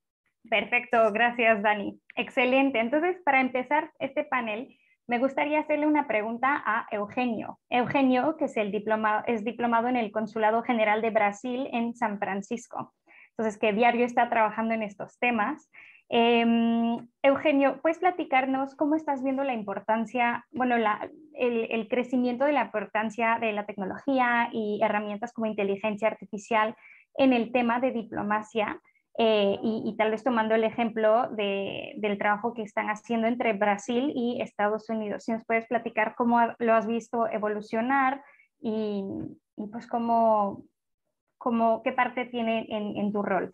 Perfecto, gracias Dani. Excelente. Entonces, para empezar este panel, me gustaría hacerle una pregunta a Eugenio. Eugenio, que es, el diploma, es diplomado en el Consulado General de Brasil en San Francisco. Entonces, que diario está trabajando en estos temas. Eh, Eugenio, ¿puedes platicarnos cómo estás viendo la importancia, bueno, la, el, el crecimiento de la importancia de la tecnología y herramientas como inteligencia artificial en el tema de diplomacia? Eh, y, y tal vez tomando el ejemplo de, del trabajo que están haciendo entre Brasil y Estados Unidos. Si nos puedes platicar cómo lo has visto evolucionar y, y pues cómo, cómo, qué parte tiene en, en tu rol.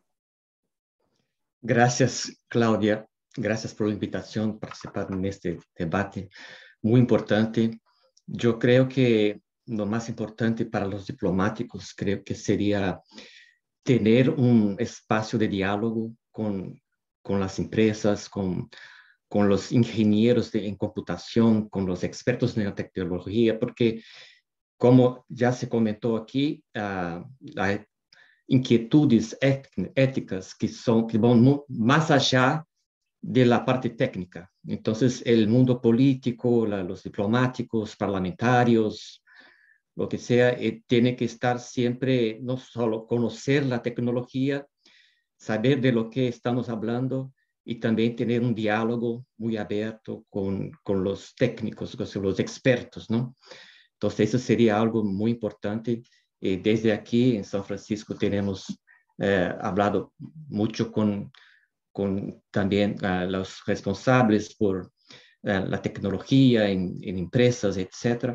Gracias, Claudia. Gracias por la invitación a participar en este debate muy importante. Yo creo que lo más importante para los diplomáticos creo que sería tener un espacio de diálogo con, con las empresas, con, con los ingenieros de, en computación, con los expertos en la tecnología, porque como ya se comentó aquí, uh, hay inquietudes éticas que, son, que van más allá de la parte técnica. Entonces, el mundo político, la, los diplomáticos, parlamentarios, lo que sea, eh, tiene que estar siempre, no solo conocer la tecnología, saber de lo que estamos hablando y también tener un diálogo muy abierto con, con los técnicos, con los expertos, ¿no? Entonces, eso sería algo muy importante. Eh, desde aquí en San Francisco tenemos eh, hablado mucho con, con también uh, los responsables por uh, la tecnología en, en empresas, etcétera.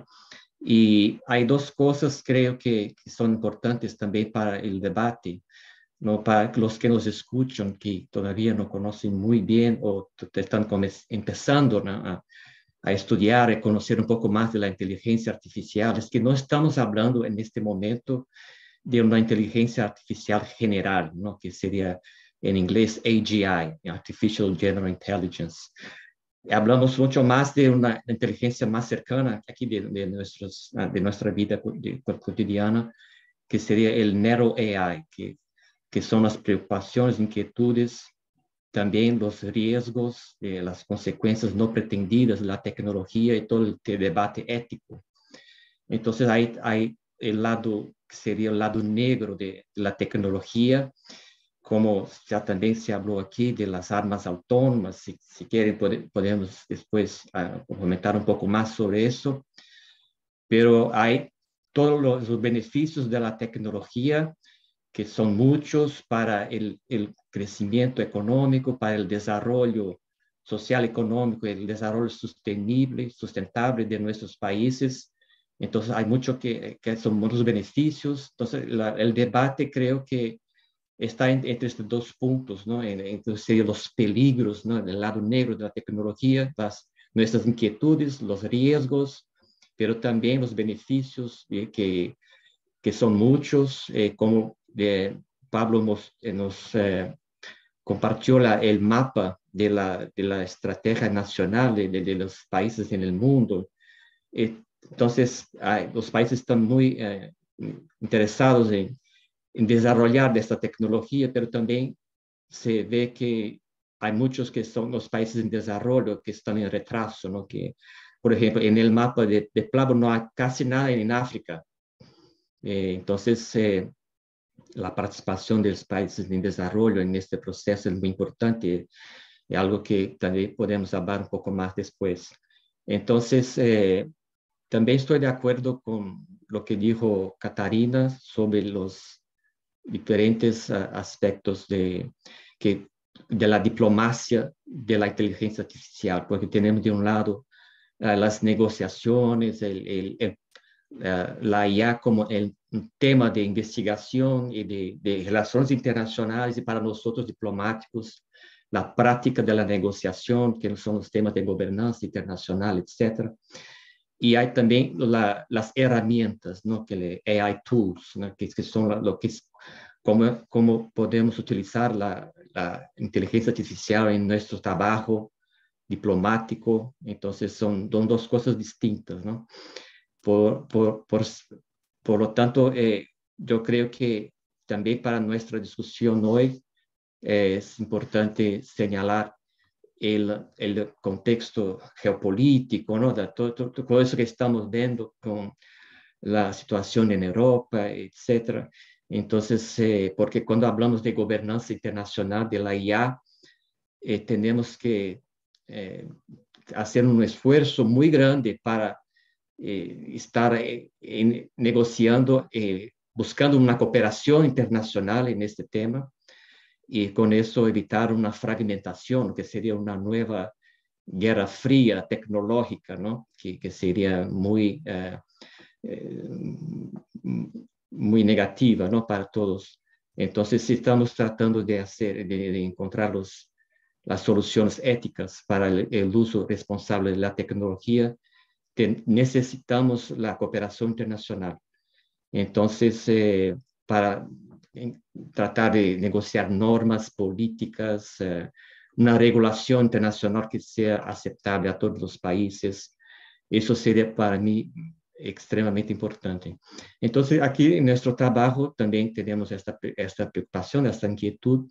Y hay dos cosas creo que, que son importantes también para el debate, ¿no? Para los que nos escuchan, que todavía no conocen muy bien o están empezando, ¿no? a, a estudiar y conocer un poco más de la inteligencia artificial, es que no estamos hablando en este momento de una inteligencia artificial general, ¿no? Que sería en inglés A G I, Artificial General Intelligence. Hablamos mucho más de una inteligencia más cercana aquí de, de, nuestros, de nuestra vida cotidiana, que sería el Narrow A I, que, que son las preocupaciones, inquietudes, también los riesgos, eh, las consecuencias no pretendidas de la tecnología y todo el debate ético. Entonces hay, hay el lado, que sería el lado negro de, de la tecnología, como ya también se habló aquí de las armas autónomas, si, si quieren pode, podemos después uh, comentar un poco más sobre eso, pero hay todos los, los beneficios de la tecnología, que son muchos para el, el crecimiento económico, para el desarrollo social, económico, el desarrollo sostenible, sustentable de nuestros países. Entonces hay mucho que, que son muchos beneficios. Entonces la, el debate creo que está en, entre estos dos puntos, ¿no? Entonces, los peligros, ¿no? El lado negro de la tecnología, las, nuestras inquietudes, los riesgos, pero también los beneficios eh, que, que son muchos, eh, como eh, Pablo nos, eh, nos eh, compartió la, el mapa de la, de la estrategia nacional de, de, de los países en el mundo. Eh, entonces, hay, los países están muy eh, interesados en en desarrollar esta tecnología, pero también se ve que hay muchos que son los países en desarrollo que están en retraso, ¿no? Que, por ejemplo, en el mapa de, de Pablo no hay casi nada en África. Eh, entonces, eh, la participación de los países en desarrollo en este proceso es muy importante, es algo que también podemos hablar un poco más después. Entonces, eh, también estoy de acuerdo con lo que dijo Catarina sobre los diferentes uh, aspectos de, que, de la diplomacia de la inteligencia artificial, porque tenemos de un lado uh, las negociaciones, el, el, el, uh, la I A como el tema de investigación y de, de relaciones internacionales y para nosotros diplomáticos, la práctica de la negociación, que son los temas de gobernanza internacional, etcétera. Y hay también la, las herramientas, ¿no? Que le, A I tools, ¿no? que, que son lo, lo que es, cómo, cómo podemos utilizar la, la inteligencia artificial en nuestro trabajo diplomático. Entonces son, son dos cosas distintas, ¿no? Por, por, por, por lo tanto, eh, yo creo que también para nuestra discusión hoy es importante señalar el, el contexto geopolítico, ¿no? De todo, todo, todo eso que estamos viendo con la situación en Europa, etcétera. Entonces, eh, porque cuando hablamos de gobernanza internacional de la I A, eh, tenemos que eh, hacer un esfuerzo muy grande para eh, estar eh, en, negociando, eh, buscando una cooperación internacional en este tema y con eso evitar una fragmentación, que sería una nueva guerra fría tecnológica, ¿no? Que, que sería muy, eh, eh, muy negativa, ¿no? Para todos. Entonces, si estamos tratando de, hacer, de, de encontrar los, las soluciones éticas para el, el uso responsable de la tecnología, que necesitamos la cooperación internacional. Entonces, eh, para en, tratar de negociar normas políticas, eh, una regulación internacional que sea aceptable a todos los países, eso sería para mí extremadamente importante. Entonces, aquí en nuestro trabajo también tenemos esta, esta preocupación, esta inquietud,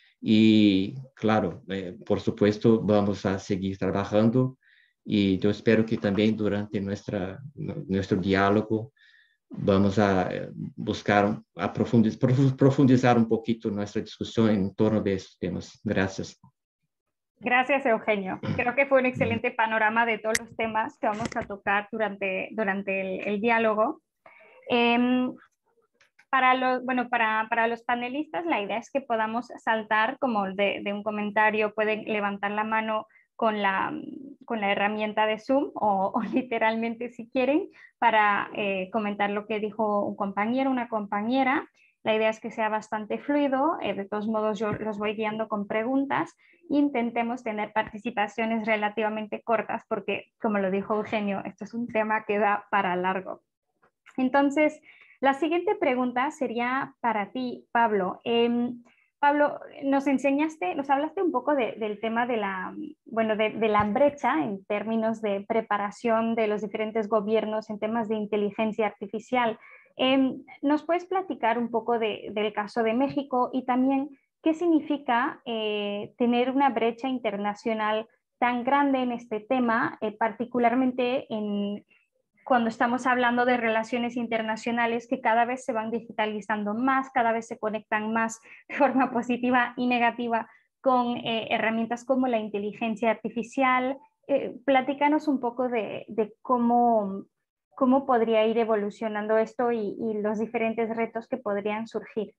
y claro, eh, por supuesto, vamos a seguir trabajando. Y yo espero que también durante nuestra, nuestro diálogo vamos a buscar, a profundizar, profundizar un poquito nuestra discusión en torno de estos temas. Gracias. Gracias, Eugenio. Creo que fue un excelente panorama de todos los temas que vamos a tocar durante, durante el, el diálogo. Eh, para, los, bueno, para, para los panelistas, la idea es que podamos saltar como de, de un comentario, pueden levantar la mano con la, con la herramienta de Zoom o, o literalmente si quieren para eh, comentar lo que dijo un compañero, una compañera. La idea es que sea bastante fluido, eh, de todos modos yo los voy guiando con preguntas. Intentemos tener participaciones relativamente cortas porque, como lo dijo Eugenio, esto es un tema que da para largo. Entonces, la siguiente pregunta sería para ti, Pablo. Eh, Pablo, nos enseñaste, nos hablaste un poco de, del tema de la, bueno, de, de la brecha en términos de preparación de los diferentes gobiernos en temas de inteligencia artificial. Eh, ¿Nos puedes platicar un poco de, del caso de México y también qué significa eh, tener una brecha internacional tan grande en este tema, eh, particularmente en cuando estamos hablando de relaciones internacionales que cada vez se van digitalizando más, cada vez se conectan más de forma positiva y negativa con eh, herramientas como la inteligencia artificial? Eh, platícanos un poco de, de cómo, cómo podría ir evolucionando esto y, y los diferentes retos que podrían surgir.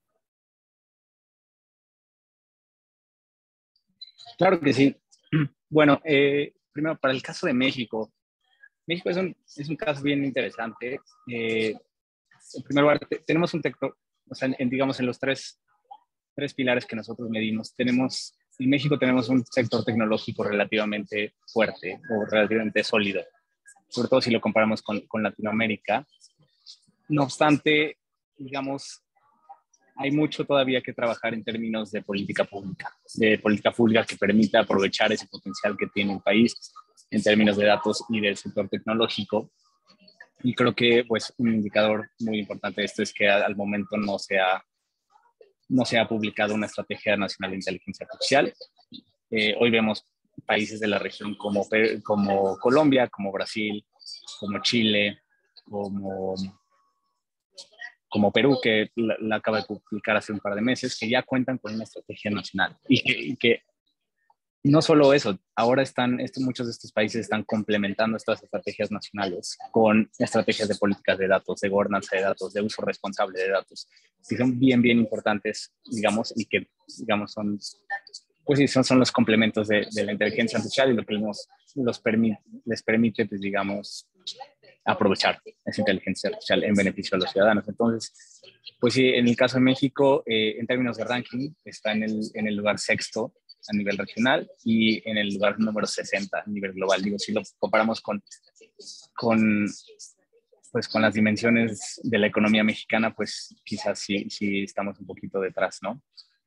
Claro que sí. Bueno, eh, primero para el caso de México. México es un, es un caso bien interesante. Eh, en primer lugar, te, tenemos un sector, o sea, en, digamos, en los tres, tres pilares que nosotros medimos, tenemos, en México tenemos un sector tecnológico relativamente fuerte o relativamente sólido, sobre todo si lo comparamos con, con Latinoamérica. No obstante, digamos, hay mucho todavía que trabajar en términos de política pública, de política pública que permita aprovechar ese potencial que tiene el país en términos de datos y del sector tecnológico. Y creo que pues, un indicador muy importante de esto es que al momento no se ha, no se ha publicado una estrategia nacional de inteligencia artificial. Eh, hoy vemos países de la región como, como Colombia, como Brasil, como Chile, como, como Perú, que la, la acaba de publicar hace un par de meses, que ya cuentan con una estrategia nacional. Y que, y que no solo eso, ahora están, esto, muchos de estos países están complementando estas estrategias nacionales con estrategias de políticas de datos, de gobernanza de datos, de uso responsable de datos, que son bien, bien importantes, digamos, y que, digamos, son, pues sí, son, son los complementos de, de la inteligencia artificial y lo que nos, los permite, les permite, pues, digamos, aprovechar esa inteligencia artificial en beneficio de los ciudadanos. Entonces, pues sí, en el caso de México, eh, en términos de ranking, está en el, en el lugar sexto a nivel regional y en el lugar número sesenta a nivel global. Digo, si lo comparamos con, con, pues, con las dimensiones de la economía mexicana, pues quizás sí, sí estamos un poquito detrás, ¿no?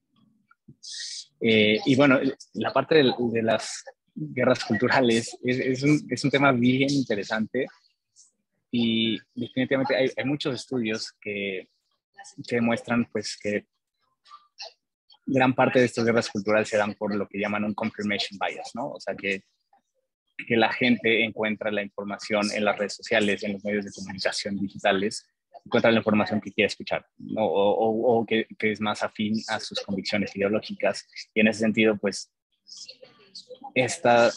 Eh, y bueno, la parte de, de las guerras culturales es, es, un, es un tema bien interesante y definitivamente hay, hay muchos estudios que, que demuestran pues que gran parte de estas guerras culturales se dan por lo que llaman un confirmation bias, ¿no? O sea, que, que la gente encuentra la información en las redes sociales, en los medios de comunicación digitales, encuentra la información que quiere escuchar, ¿no? o, o, o que, que es más afín a sus convicciones ideológicas. Y en ese sentido, pues, esta,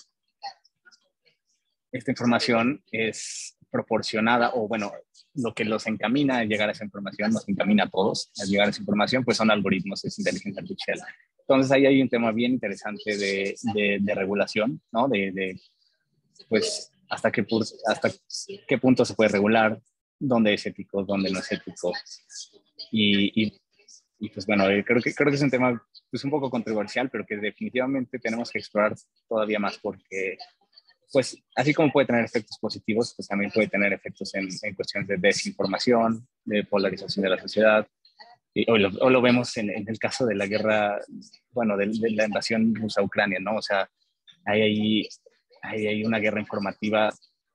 esta información es proporcionada, o bueno, lo que los encamina a llegar a esa información, nos encamina a todos a llegar a esa información, pues son algoritmos, es inteligencia artificial. Entonces ahí hay un tema bien interesante de, de, de regulación, ¿no? De, de pues, hasta qué, hasta qué punto se puede regular, dónde es ético, dónde no es ético. Y, y, y pues bueno, creo que, creo que es un tema pues, un poco controversial, pero que definitivamente tenemos que explorar todavía más porque, pues, así como puede tener efectos positivos, pues también puede tener efectos en, en cuestiones de desinformación, de polarización de la sociedad. Y, o, lo, o lo vemos en, en el caso de la guerra, bueno, de, de la invasión rusa a Ucrania, ¿no? O sea, hay ahí hay, hay una guerra informativa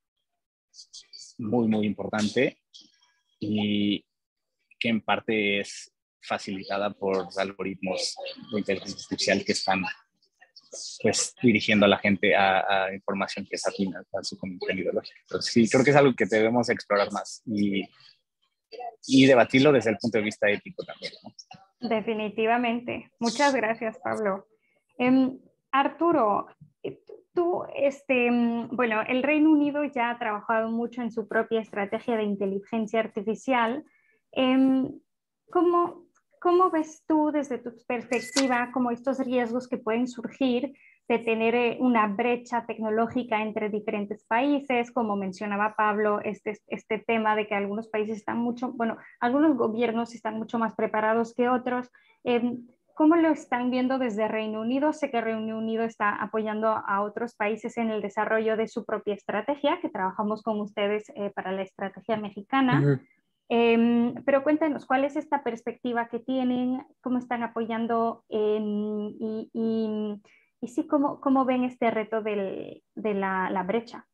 muy, muy importante y que en parte es facilitada por algoritmos de inteligencia artificial que están pues dirigiendo a la gente a, a información que es afín a su convicción ideológica. Entonces sí, creo que es algo que debemos explorar más y, y debatirlo desde el punto de vista ético también, ¿no? Definitivamente. Muchas gracias, Pablo. Eh, Arturo, tú, este, bueno, el Reino Unido ya ha trabajado mucho en su propia estrategia de inteligencia artificial. Eh, ¿cómo, ¿Cómo ves tú desde tu perspectiva como estos riesgos que pueden surgir de tener una brecha tecnológica entre diferentes países? Como mencionaba Pablo, este, este tema de que algunos países están mucho, bueno, algunos gobiernos están mucho más preparados que otros. Eh, ¿Cómo lo están viendo desde Reino Unido? Sé que Reino Unido está apoyando a otros países en el desarrollo de su propia estrategia, que trabajamos con ustedes eh, para la estrategia mexicana. Uh-huh. Eh, pero cuéntanos, ¿cuál es esta perspectiva que tienen? ¿Cómo están apoyando? Eh, y, y, y sí, ¿cómo, cómo ven este reto del, de la, la brecha?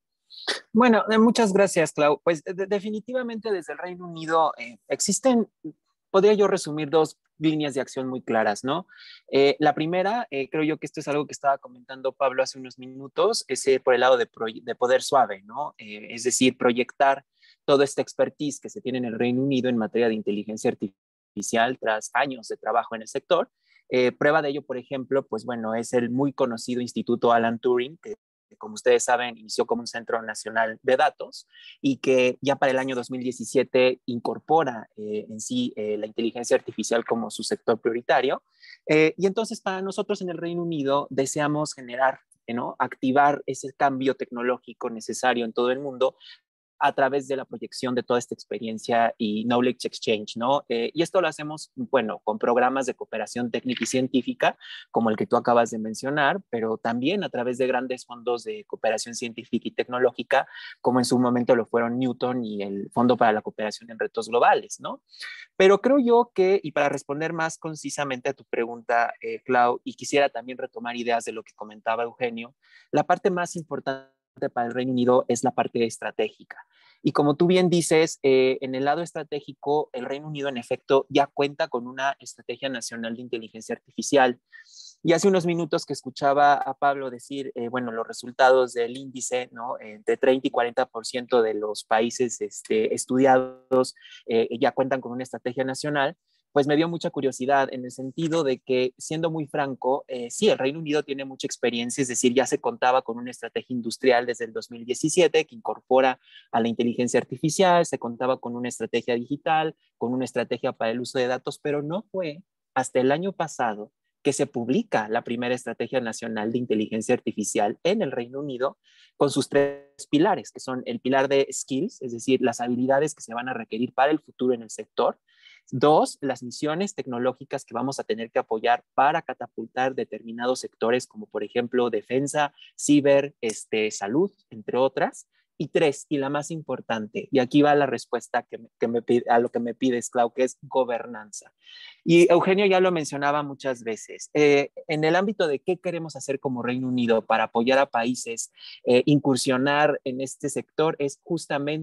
Bueno, eh, muchas gracias, Clau. Pues de, definitivamente desde el Reino Unido eh, existen, podría yo resumir dos líneas de acción muy claras, ¿no? Eh, la primera, eh, creo yo que esto es algo que estaba comentando Pablo hace unos minutos, es eh, por el lado de, de poder suave, ¿no? Eh, es decir, proyectar toda esta expertise que se tiene en el Reino Unido en materia de inteligencia artificial tras años de trabajo en el sector. Eh, prueba de ello, por ejemplo, pues bueno, es el muy conocido Instituto Alan Turing, que como ustedes saben, inició como un centro nacional de datos y que ya para el año dos mil diecisiete incorpora eh, en sí eh, la inteligencia artificial como su sector prioritario. Eh, y entonces para nosotros en el Reino Unido deseamos generar, ¿no? activar ese cambio tecnológico necesario en todo el mundo a través de la proyección de toda esta experiencia y knowledge exchange, ¿no? Eh, y esto lo hacemos, bueno, con programas de cooperación técnica y científica, como el que tú acabas de mencionar, pero también a través de grandes fondos de cooperación científica y tecnológica, como en su momento lo fueron Newton y el Fondo para la Cooperación en Retos Globales, ¿no? Pero creo yo que, y para responder más concisamente a tu pregunta, eh, Clau, y quisiera también retomar ideas de lo que comentaba Eugenio, la parte más importante para el Reino Unido es la parte estratégica. Y como tú bien dices, eh, en el lado estratégico, el Reino Unido en efecto ya cuenta con una estrategia nacional de inteligencia artificial. Y hace unos minutos que escuchaba a Pablo decir, eh, bueno, los resultados del índice, ¿no? Entre treinta y cuarenta por ciento de los países este, estudiados eh, ya cuentan con una estrategia nacional. Pues me dio mucha curiosidad en el sentido de que, siendo muy franco, eh, sí, el Reino Unido tiene mucha experiencia, es decir, ya se contaba con una estrategia industrial desde el dos mil diecisiete que incorpora a la inteligencia artificial, se contaba con una estrategia digital, con una estrategia para el uso de datos, pero no fue hasta el año pasado que se publica la primera estrategia nacional de inteligencia artificial en el Reino Unido con sus tres pilares, que son el pilar de skills, es decir, las habilidades que se van a requerir para el futuro en el sector. Dos, las misiones tecnológicas que vamos a tener que apoyar para catapultar determinados sectores, como por ejemplo defensa, ciber, este, salud, entre otras. Y tres, y la más importante, y aquí va la respuesta que me, que me pide, a lo que me pides, Clau, que es gobernanza. Y Eugenio ya lo mencionaba muchas veces. Eh, en el ámbito de qué queremos hacer como Reino Unido para apoyar a países, eh, incursionar en este sector, es justamente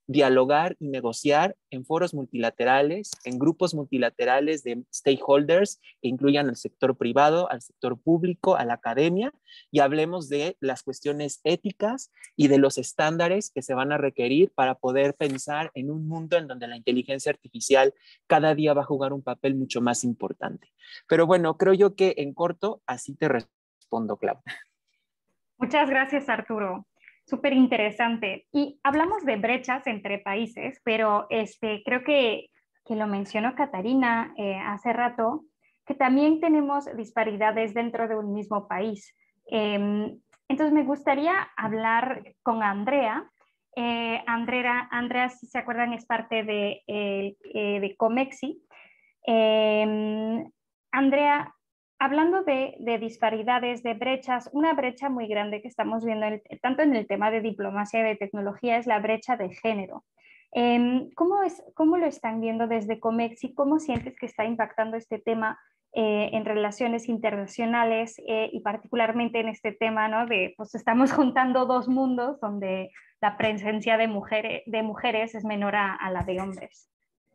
dialogar y negociar en foros multilaterales, en grupos multilaterales de stakeholders que incluyan al sector privado, al sector público, a la academia, y hablemos de las cuestiones éticas y de los estándares que se van a requerir para poder pensar en un mundo en donde la inteligencia artificial cada día va a jugar un papel mucho más importante. Pero bueno, creo yo que en corto así te respondo, Clau. Muchas gracias, Arturo. Súper interesante. Y hablamos de brechas entre países, pero este, creo que, que lo mencionó Catarina eh, hace rato, que también tenemos disparidades dentro de un mismo país. Eh, entonces me gustaría hablar con Andrea. Eh, Andrea, Andrea, si se acuerdan, es parte de, eh, eh, de Comexi. Eh, Andrea, hablando de, de, disparidades, de brechas, una brecha muy grande que estamos viendo el, tanto en el tema de diplomacia y de tecnología es la brecha de género. Eh, ¿cómo, es, ¿Cómo lo están viendo desde Comexi? ¿Cómo sientes que está impactando este tema eh, en relaciones internacionales eh, y particularmente en este tema, ¿no? De, pues estamos juntando dos mundos donde la presencia de mujeres, de mujeres es menor a, a la de hombres?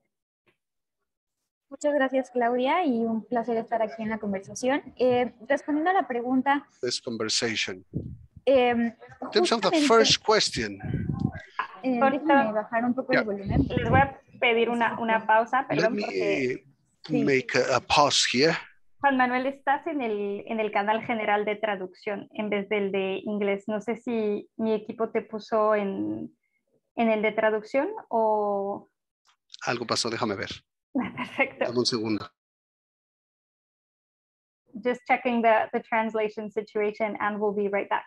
Muchas gracias, Claudia, y un placer estar aquí en la conversación. Eh, respondiendo a la pregunta... This conversation. Eh, In terms of the first question. Eh, déjame bajar un poco yeah. el volumen. Les voy a pedir una, una pausa, perdón. Let me porque... make a, a pause here. Juan Manuel, estás en el, en el canal general de traducción en vez del de inglés. No sé si mi equipo te puso en, en el de traducción o... Algo pasó, déjame ver. Perfecto. Dame un segundo. Just checking the, the translation situation and we'll be right back.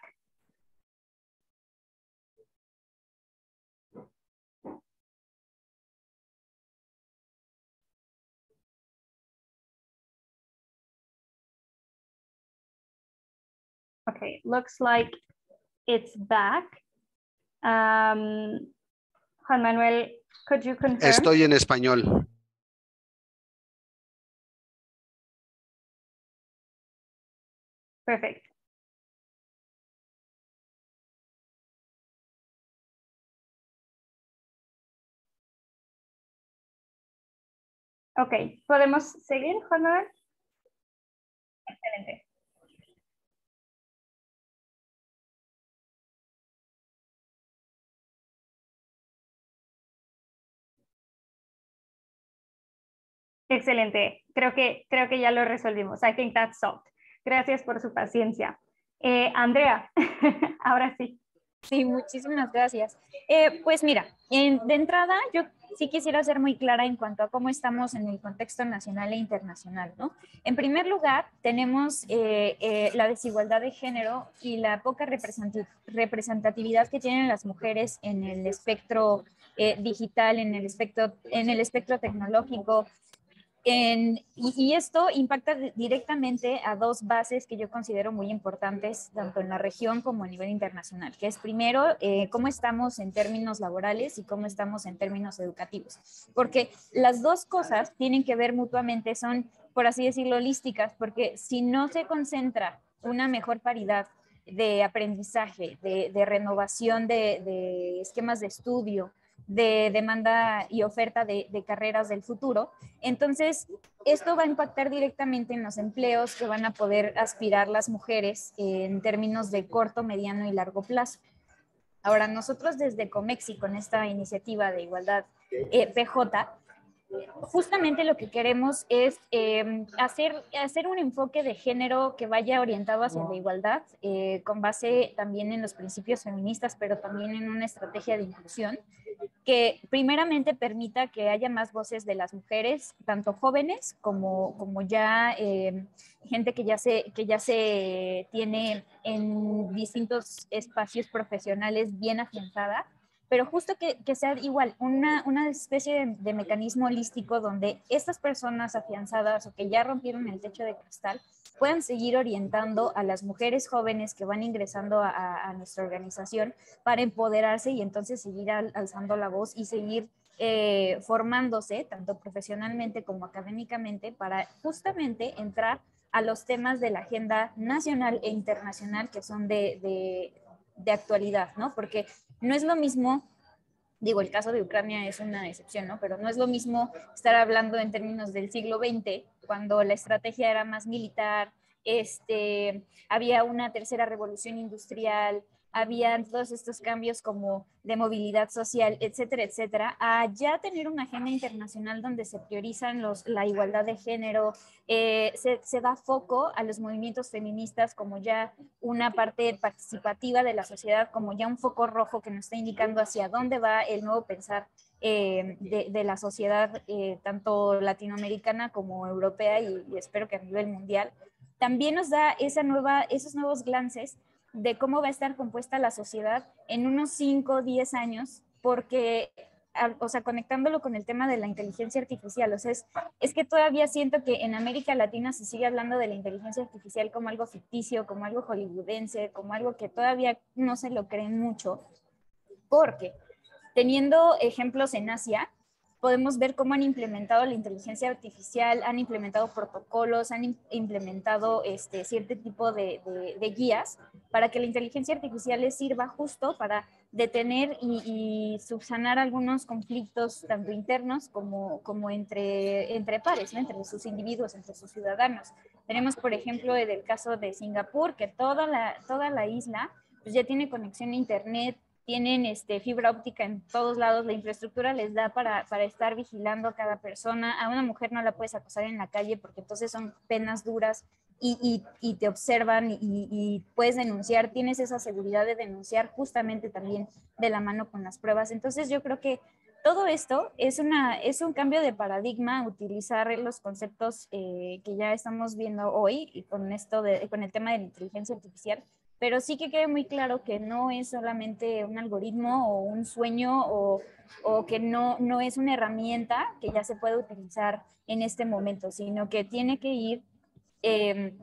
Okay, looks like it's back. Um, Juan Manuel, could you confirm? Estoy en español. Perfect. Ok, ¿podemos seguir, Juan Manuel? Excelente. Excelente. Creo que, creo que ya lo resolvimos. I think that's solved. Gracias por su paciencia. Eh, Andrea, ahora sí. Sí, muchísimas gracias. Eh, pues mira, en, de entrada yo sí quisiera ser muy clara en cuanto a cómo estamos en el contexto nacional e internacional, ¿no? En primer lugar, tenemos eh, eh, la desigualdad de género y la poca representatividad que tienen las mujeres en el espectro eh, digital, en el espectro, en el espectro tecnológico. En, y, y esto impacta directamente a dos bases que yo considero muy importantes, tanto en la región como a nivel internacional, que es primero, eh, cómo estamos en términos laborales y cómo estamos en términos educativos. Porque las dos cosas tienen que ver mutuamente, son, por así decirlo, holísticas, porque si no se concentra una mejor paridad de aprendizaje, de, de renovación de, de esquemas de estudio, de demanda y oferta de, de carreras del futuro, entonces esto va a impactar directamente en los empleos que van a poder aspirar las mujeres en términos de corto, mediano y largo plazo. Ahora, nosotros desde Comexi, con esta iniciativa de igualdad eh, P J, justamente lo que queremos es eh, hacer, hacer un enfoque de género que vaya orientado hacia la igualdad, eh, con base también en los principios feministas, pero también en una estrategia de inclusión que primeramente permita que haya más voces de las mujeres, tanto jóvenes como, como ya eh, gente que ya, se, que ya se tiene en distintos espacios profesionales bien afianzada, pero justo que, que sea igual, una, una especie de, de mecanismo holístico donde estas personas afianzadas o que ya rompieron el techo de cristal puedan seguir orientando a las mujeres jóvenes que van ingresando a, a nuestra organización para empoderarse y entonces seguir al, alzando la voz y seguir eh, formándose tanto profesionalmente como académicamente para justamente entrar a los temas de la agenda nacional e internacional que son de, de, de actualidad, ¿no? Porque no es lo mismo Digo, el caso de Ucrania es una excepción, ¿no? Pero no es lo mismo estar hablando en términos del siglo veinte, cuando la estrategia era más militar, este, había una tercera revolución industrial, había todos estos cambios como de movilidad social, etcétera, etcétera, a ya tener una agenda internacional donde se priorizan los, la igualdad de género, eh, se, se da foco a los movimientos feministas como ya una parte participativa de la sociedad, como ya un foco rojo que nos está indicando hacia dónde va el nuevo pensar eh, de, de la sociedad, eh, tanto latinoamericana como europea y, y espero que a nivel mundial. También nos da esa nueva, esos nuevos glances de cómo va a estar compuesta la sociedad en unos cinco o diez años, porque, o sea, conectándolo con el tema de la inteligencia artificial, o sea, es, es que todavía siento que en América Latina se sigue hablando de la inteligencia artificial como algo ficticio, como algo hollywoodense, como algo que todavía no se lo creen mucho, porque teniendo ejemplos en Asia, podemos ver cómo han implementado la inteligencia artificial, han implementado protocolos, han implementado este, cierto tipo de, de, de guías para que la inteligencia artificial les sirva justo para detener y, y subsanar algunos conflictos tanto internos como, como entre, entre pares, ¿no? Entre sus individuos, entre sus ciudadanos. Tenemos, por ejemplo, el caso de Singapur, que toda la, toda la isla pues, ya tiene conexión a internet, tienen este, fibra óptica en todos lados, la infraestructura les da para, para estar vigilando a cada persona. A una mujer no la puedes acosar en la calle porque entonces son penas duras y, y, y te observan y, y puedes denunciar, tienes esa seguridad de denunciar justamente también de la mano con las pruebas. Entonces yo creo que todo esto es, una, es un cambio de paradigma, utilizar los conceptos eh, que ya estamos viendo hoy y con, esto de, con el tema de la inteligencia artificial, pero sí que quede muy claro que no es solamente un algoritmo o un sueño o, o que no, no es una herramienta que ya se puede utilizar en este momento, sino que tiene que ir, eh,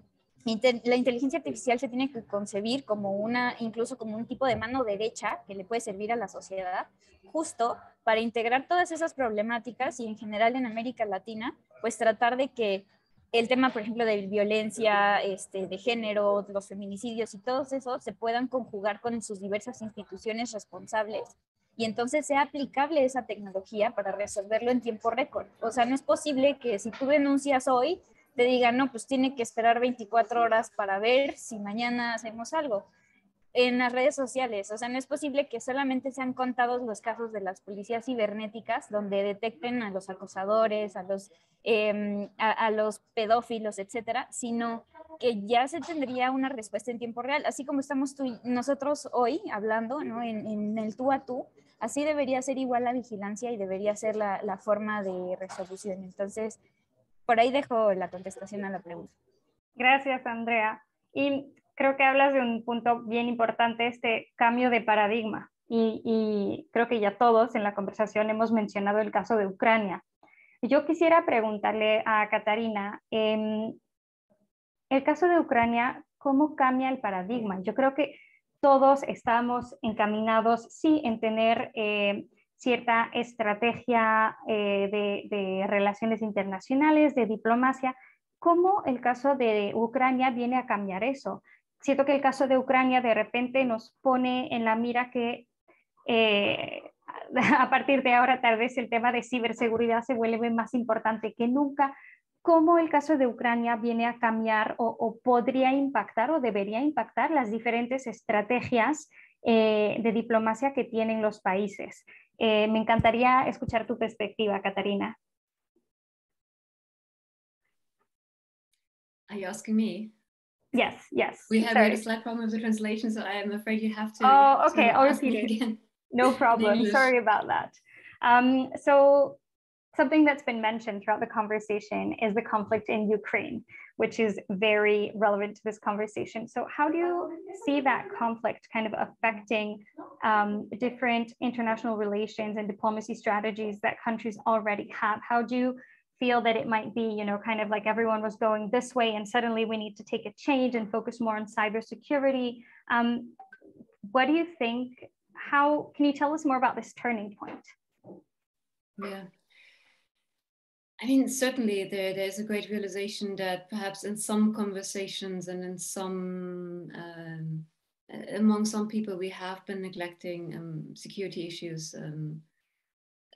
la inteligencia artificial se tiene que concebir como una, incluso como un tipo de mano derecha que le puede servir a la sociedad, justo para integrar todas esas problemáticas y en general en América Latina, pues tratar de que el tema, por ejemplo, de violencia este, de género, los feminicidios y todos esos se puedan conjugar con sus diversas instituciones responsables y entonces sea aplicable esa tecnología para resolverlo en tiempo récord. O sea, no es posible que si tú denuncias hoy, te digan, no, pues tiene que esperar veinticuatro horas para ver si mañana hacemos algo. En las redes sociales, o sea, no es posible que solamente sean contados los casos de las policías cibernéticas donde detecten a los acosadores, a los, eh, a, a los pedófilos, etcétera, sino que ya se tendría una respuesta en tiempo real, así como estamos tú y nosotros hoy hablando, ¿no? en, en el tú a tú, así debería ser igual la vigilancia y debería ser la, la forma de resolución. Entonces, por ahí dejo la contestación a la pregunta. Gracias, Andrea. Y creo que hablas de un punto bien importante, este cambio de paradigma. Y, y creo que ya todos en la conversación hemos mencionado el caso de Ucrania. Yo quisiera preguntarle a Catarina, eh, el caso de Ucrania, ¿cómo cambia el paradigma? Yo creo que todos estamos encaminados, sí, en tener eh, cierta estrategia eh, de, de relaciones internacionales, de diplomacia. ¿Cómo el caso de Ucrania viene a cambiar eso? Siento que el caso de Ucrania de repente nos pone en la mira que eh, a partir de ahora tal vez el tema de ciberseguridad se vuelve más importante que nunca. ¿Cómo el caso de Ucrania viene a cambiar o, o podría impactar o debería impactar las diferentes estrategias eh, de diplomacia que tienen los países? Eh, me encantaría escuchar tu perspectiva, Catarina. Are you asking me? Yes, yes. We had, we had a slight problem with the translation, so I am afraid you have to. Oh, okay. To I'll ask repeat me it. again. No problem. Sorry about that. Um, so something that's been mentioned throughout the conversation is the conflict in Ukraine, which is very relevant to this conversation. So how do you see that conflict kind of affecting um, different international relations and diplomacy strategies that countries already have? How do you feel that it might be, you know, kind of like everyone was going this way and suddenly we need to take a change and focus more on cybersecurity? Um, what do you think? How can you tell us more about this turning point? Yeah. I mean, certainly there, there's a great realization that perhaps in some conversations and in some, um, among some people, we have been neglecting um, security issues um,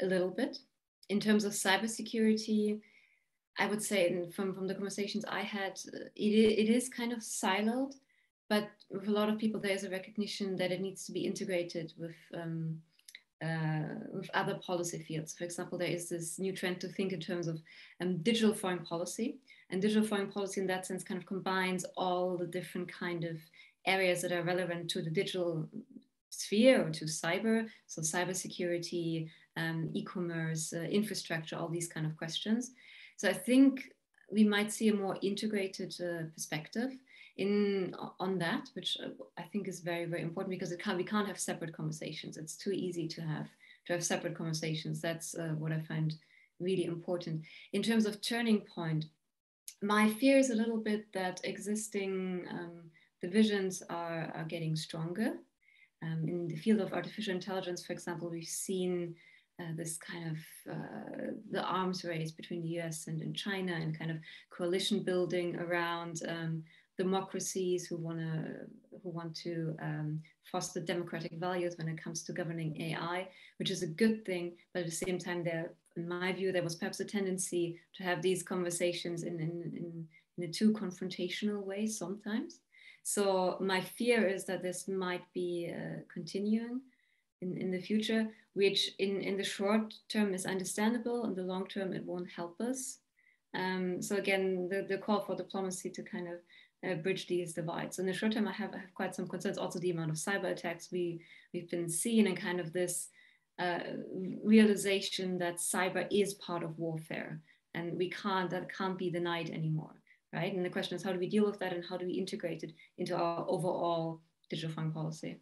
a little bit. In terms of cybersecurity, I would say in, from, from the conversations I had, it, it is kind of siloed, but with a lot of people, there's a recognition that it needs to be integrated with, um, uh, with other policy fields. For example, there is this new trend to think in terms of um, digital foreign policy. And digital foreign policy in that sense kind of combines all the different kind of areas that are relevant to the digital sphere or to cyber, so cybersecurity, um, e-commerce, uh, infrastructure, all these kind of questions. So I think we might see a more integrated uh, perspective in on that, which I think is very, very important, because it can't, we can't have separate conversations. It's too easy to have to have separate conversations. That's uh, what I find really important. In terms of turning point, my fear is a little bit that existing um, divisions are, are getting stronger. Um, in the field of artificial intelligence, for example, we've seen uh, this kind of uh, the arms race between the U S and, and China, and kind of coalition building around um, democracies who want to who want to um, foster democratic values when it comes to governing A I, which is a good thing. But at the same time, there, in my view, there was perhaps a tendency to have these conversations in in, in, in a too confrontational way sometimes. So my fear is that this might be uh, continuing in, in the future, which in, in the short term is understandable. In the long term, it won't help us. Um, so again, the, the call for diplomacy to kind of uh, bridge these divides. In the short term, I have, I have quite some concerns. Also, the amount of cyber attacks we, we've been seeing, and kind of this uh, realization that cyber is part of warfare, and we can't, that can't be denied anymore. Right? And the question is, how do we deal with that, and how do we integrate it into our overall digital foreign policy?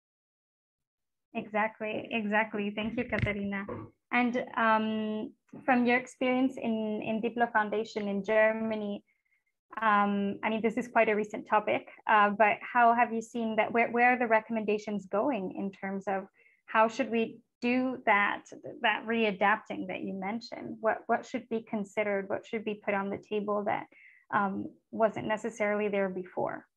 Exactly, exactly. Thank you, Katarina. And um, from your experience in, in Diplo Foundation in Germany, um, I mean, this is quite a recent topic, uh, but how have you seen that, where, where are the recommendations going in terms of how should we do that, that readapting that you mentioned? What, what should be considered, what should be put on the table that Um, wasn't necessarily there before?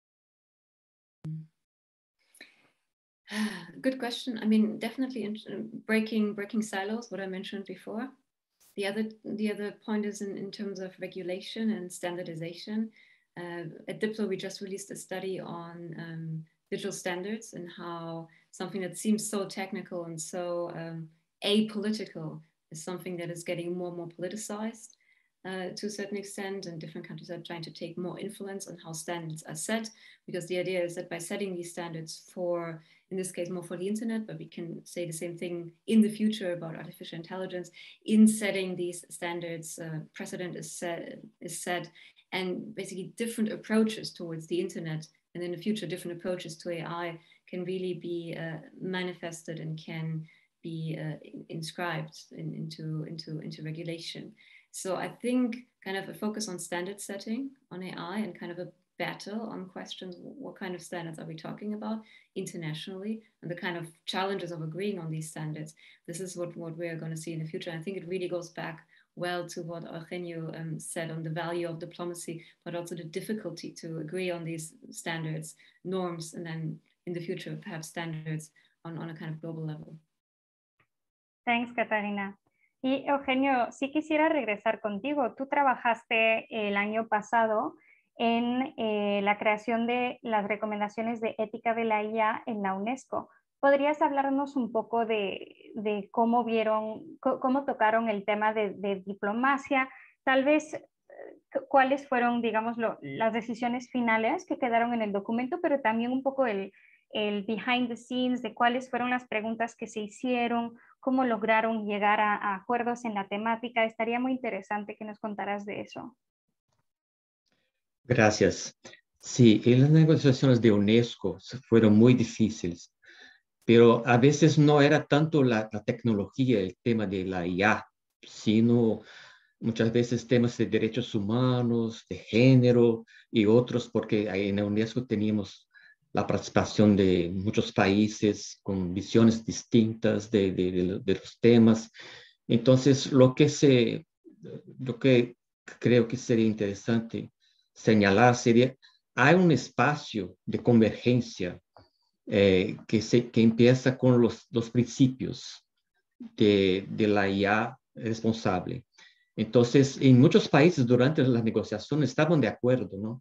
Good question. I mean, definitely in, breaking breaking silos, what I mentioned before. The other the other point is in, in terms of regulation and standardization. Uh, at Diplo, we just released a study on um, digital standards, and how something that seems so technical and so um, apolitical is something that is getting more and more politicized. Uh, to a certain extent, and different countries are trying to take more influence on how standards are set, because the idea is that by setting these standards for, in this case, more for the internet, but we can say the same thing in the future about artificial intelligence, in setting these standards, uh, precedent is set, is set, and basically different approaches towards the internet, and in the future, different approaches to A I can really be uh, manifested and can be uh, inscribed in, into, into, into regulation. So I think kind of a focus on standard setting on A I, and kind of a battle on questions, what kind of standards are we talking about internationally, and the kind of challenges of agreeing on these standards. This is what, what we're going to see in the future. And I think it really goes back well to what Eugenio um, said on the value of diplomacy, but also the difficulty to agree on these standards, norms, and then in the future, perhaps standards on, on a kind of global level. Thanks, Katarina. Y Eugenio, sí quisiera regresar contigo. Tú trabajaste el año pasado en eh, la creación de las recomendaciones de ética de la I A en la UNESCO. ¿Podrías hablarnos un poco de, de cómo vieron, cómo tocaron el tema de, de diplomacia? Tal vez cuáles fueron, digamos, lo, las decisiones finales que quedaron en el documento, pero también un poco el, el behind the scenes de cuáles fueron las preguntas que se hicieron, cómo lograron llegar a, a acuerdos en la temática. Estaría muy interesante que nos contaras de eso. Gracias. Sí, y las negociaciones de UNESCO fueron muy difíciles, pero a veces no era tanto la, la tecnología, el tema de la I A, sino muchas veces temas de derechos humanos, de género y otros, porque en la UNESCO teníamos la participación de muchos países con visiones distintas de, de, de, de los temas. Entonces, lo que, se, lo que creo que sería interesante señalar sería, hay un espacio de convergencia eh, que, se, que empieza con los, los principios de, de la I A responsable. Entonces, en muchos países durante las negociaciones estaban de acuerdo, ¿no?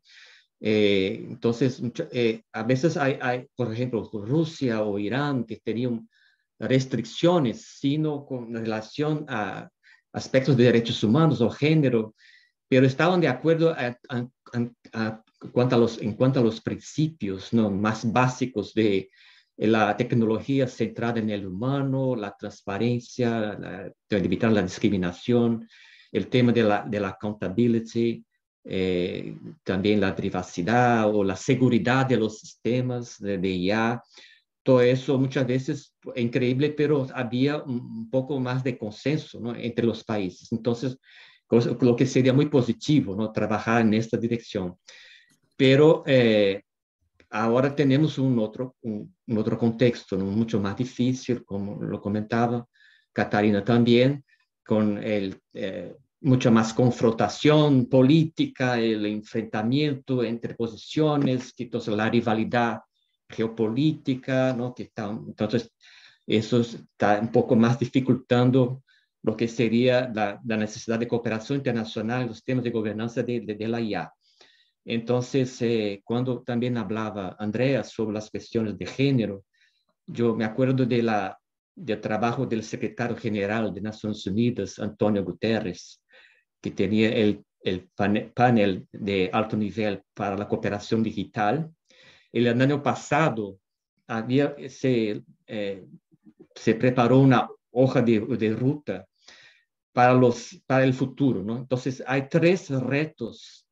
Eh, entonces, eh, a veces hay, hay, por ejemplo, Rusia o Irán que tenían restricciones, sino con relación a aspectos de derechos humanos o género, pero estaban de acuerdo a, a, a, a, cuanto a los, en cuanto a los principios, ¿no?, más básicos de la tecnología centrada en el humano, la transparencia, la, de evitar la discriminación, el tema de la, de la accountability, eh, también la privacidad o la seguridad de los sistemas de, de I A. Todo eso muchas veces es increíble, pero había un, un poco más de consenso, ¿no?, entre los países. Entonces, lo que sería muy positivo, ¿no?, trabajar en esta dirección. Pero eh, ahora tenemos un otro, un, un otro contexto, ¿no?, mucho más difícil, como lo comentaba Catarina también, con el, eh, mucha más confrontación política, el enfrentamiento entre posiciones, que entonces la rivalidad geopolítica, ¿no?, que está, entonces eso está un poco más dificultando lo que sería la, la necesidad de cooperación internacional en los temas de gobernanza de, de, de la I A. Entonces, eh, cuando también hablaba Andrea sobre las cuestiones de género, yo me acuerdo de la, del trabajo del secretario general de Naciones Unidas, Antonio Guterres, que tenía el, el panel de alto nivel para la cooperación digital. El año pasado había, se, eh, se preparó una hoja de, de ruta para, los, para el futuro, ¿no? Entonces, hay tres retos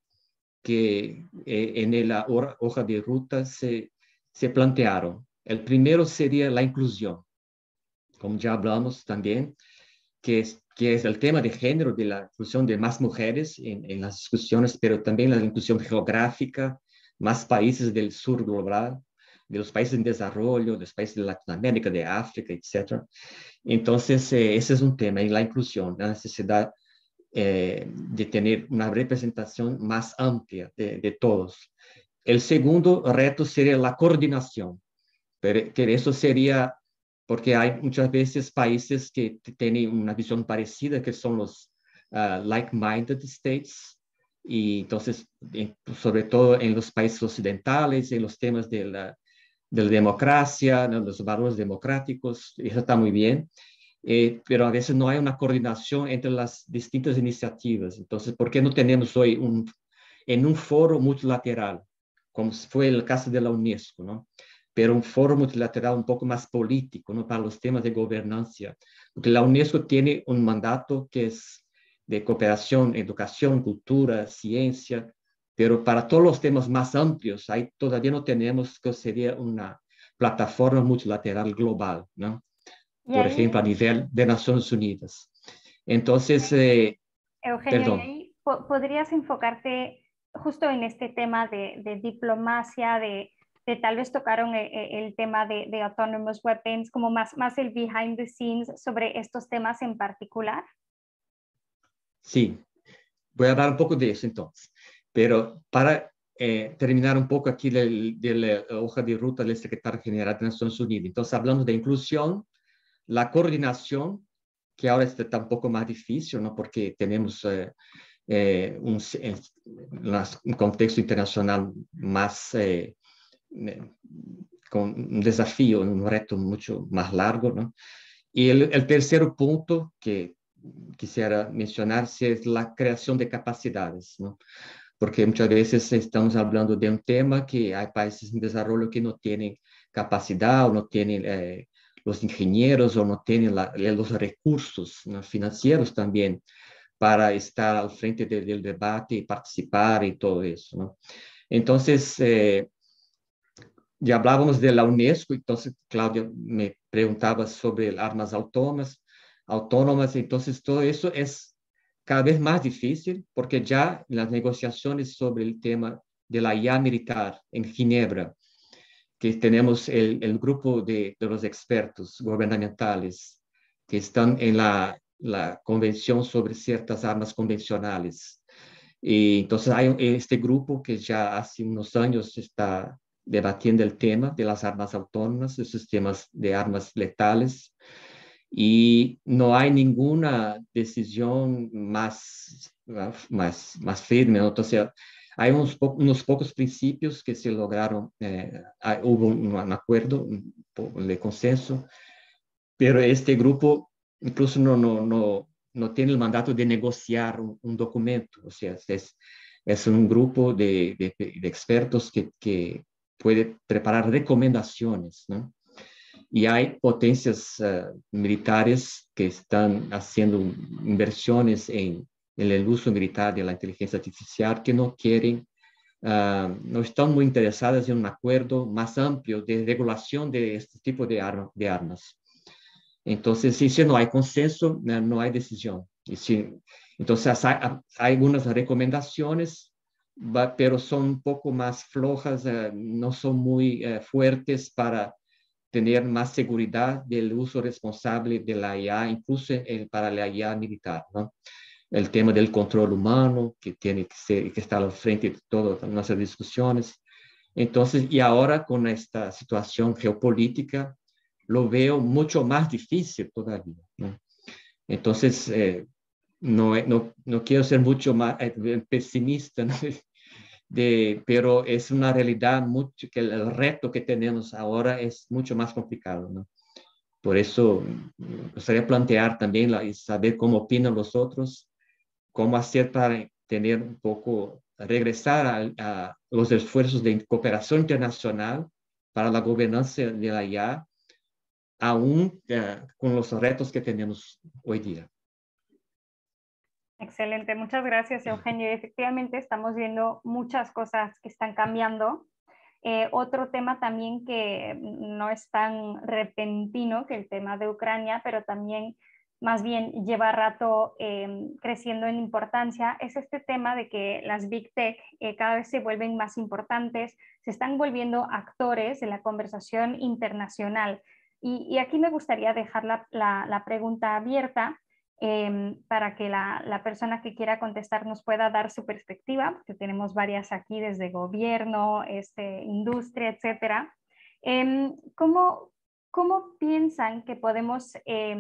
que eh, en la hoja de ruta se, se plantearon. El primero sería la inclusión, como ya hablamos también, que es, que es el tema de género, de la inclusión de más mujeres en, en las discusiones, pero también la inclusión geográfica, más países del sur global, de los países en desarrollo, de los países de Latinoamérica, de África, etcétera. Entonces, eh, ese es un tema, y la inclusión, la necesidad eh, de tener una representación más amplia de, de todos. El segundo reto sería la coordinación, pero que eso sería porque hay muchas veces países que tienen una visión parecida, que son los uh, like-minded states, y entonces, sobre todo en los países occidentales, en los temas de la, de la democracia, ¿no?, los valores democráticos, eso está muy bien, eh, pero a veces no hay una coordinación entre las distintas iniciativas. Entonces, ¿por qué no tenemos hoy un, en un foro multilateral, como fue el caso de la UNESCO, ¿no?, pero un foro multilateral un poco más político, ¿no?, para los temas de gobernanza? Porque la UNESCO tiene un mandato que es de cooperación, educación, cultura, ciencia, pero para todos los temas más amplios, ahí todavía no tenemos que sería una plataforma multilateral global, ¿no?, por ahí, ejemplo, a nivel de Naciones Unidas. Entonces, eh, Eugenio, perdón. ¿y ahí podrías enfocarte justo en este tema de, de diplomacia, de, de tal vez tocaron el, el tema de, de autonomous weapons, como más, más el behind the scenes sobre estos temas en particular? Sí, voy a hablar un poco de eso entonces, pero para eh, terminar un poco aquí de, de la hoja de ruta del secretario general de Naciones Unidas. Entonces, hablamos de inclusión, la coordinación, que ahora está un poco más difícil, ¿no?, porque tenemos eh, eh, un, un contexto internacional más, eh, con un desafío, un reto mucho más largo, ¿no? Y el, el tercer punto que quisiera mencionar es la creación de capacidades, ¿no?, porque muchas veces estamos hablando de un tema que hay países en desarrollo que no tienen capacidad o no tienen eh, los ingenieros o no tienen la, los recursos, ¿no?, financieros también para estar al frente de, del debate y participar y todo eso, ¿no? Entonces, eh, ya hablábamos de la UNESCO, entonces Claudia me preguntaba sobre armas autónomas, autónomas, entonces todo eso es cada vez más difícil, porque ya en las negociaciones sobre el tema de la I A militar en Ginebra, que tenemos el, el grupo de, de los expertos gubernamentales que están en la, la Convención sobre ciertas armas convencionales. Y entonces hay este grupo que ya hace unos años está debatiendo el tema de las armas autónomas, de sistemas de armas letales. y no hay ninguna decisión más, más, más firme, ¿no? Entonces, hay unos, po unos pocos principios que se lograron, eh, hubo un, un acuerdo un, de consenso, pero este grupo incluso no, no, no, no tiene el mandato de negociar un, un documento, o sea, es, es un grupo de, de, de expertos que, que puede preparar recomendaciones, ¿no? Y hay potencias uh, militares que están haciendo inversiones en, en el uso militar de la inteligencia artificial que no quieren, uh, no están muy interesadas en un acuerdo más amplio de regulación de este tipo de, arma, de armas. Entonces, si, si no hay consenso, no hay decisión. Y si, entonces, hay, hay algunas recomendaciones, pero son un poco más flojas, uh, no son muy uh, fuertes para tener más seguridad del uso responsable de la I A, incluso el, para la I A militar, ¿no? El tema del control humano, que tiene que ser, que está al frente de todas nuestras discusiones. Entonces, y ahora con esta situación geopolítica, lo veo mucho más difícil todavía, ¿no? Entonces, eh, no, no, no quiero ser mucho más eh, pesimista, ¿no? De, pero es una realidad mucho que el reto que tenemos ahora es mucho más complicado, ¿no? Por eso me gustaría plantear también la, y saber cómo opinan los otros, cómo hacer para tener un poco, regresar a, a los esfuerzos de cooperación internacional para la gobernanza de la I A, aún uh, con los retos que tenemos hoy día. Excelente, muchas gracias, Eugenio. Efectivamente, estamos viendo muchas cosas que están cambiando. Eh, otro tema también que no es tan repentino que el tema de Ucrania, pero también más bien lleva rato eh, creciendo en importancia, es este tema de que las Big Tech eh, cada vez se vuelven más importantes, se están volviendo actores de la conversación internacional. Y, y aquí me gustaría dejar la, la, la pregunta abierta. Eh, para que la, la persona que quiera contestar nos pueda dar su perspectiva, porque tenemos varias aquí desde gobierno, este, industria, etcétera. Eh, ¿cómo, ¿Cómo piensan que podemos, eh,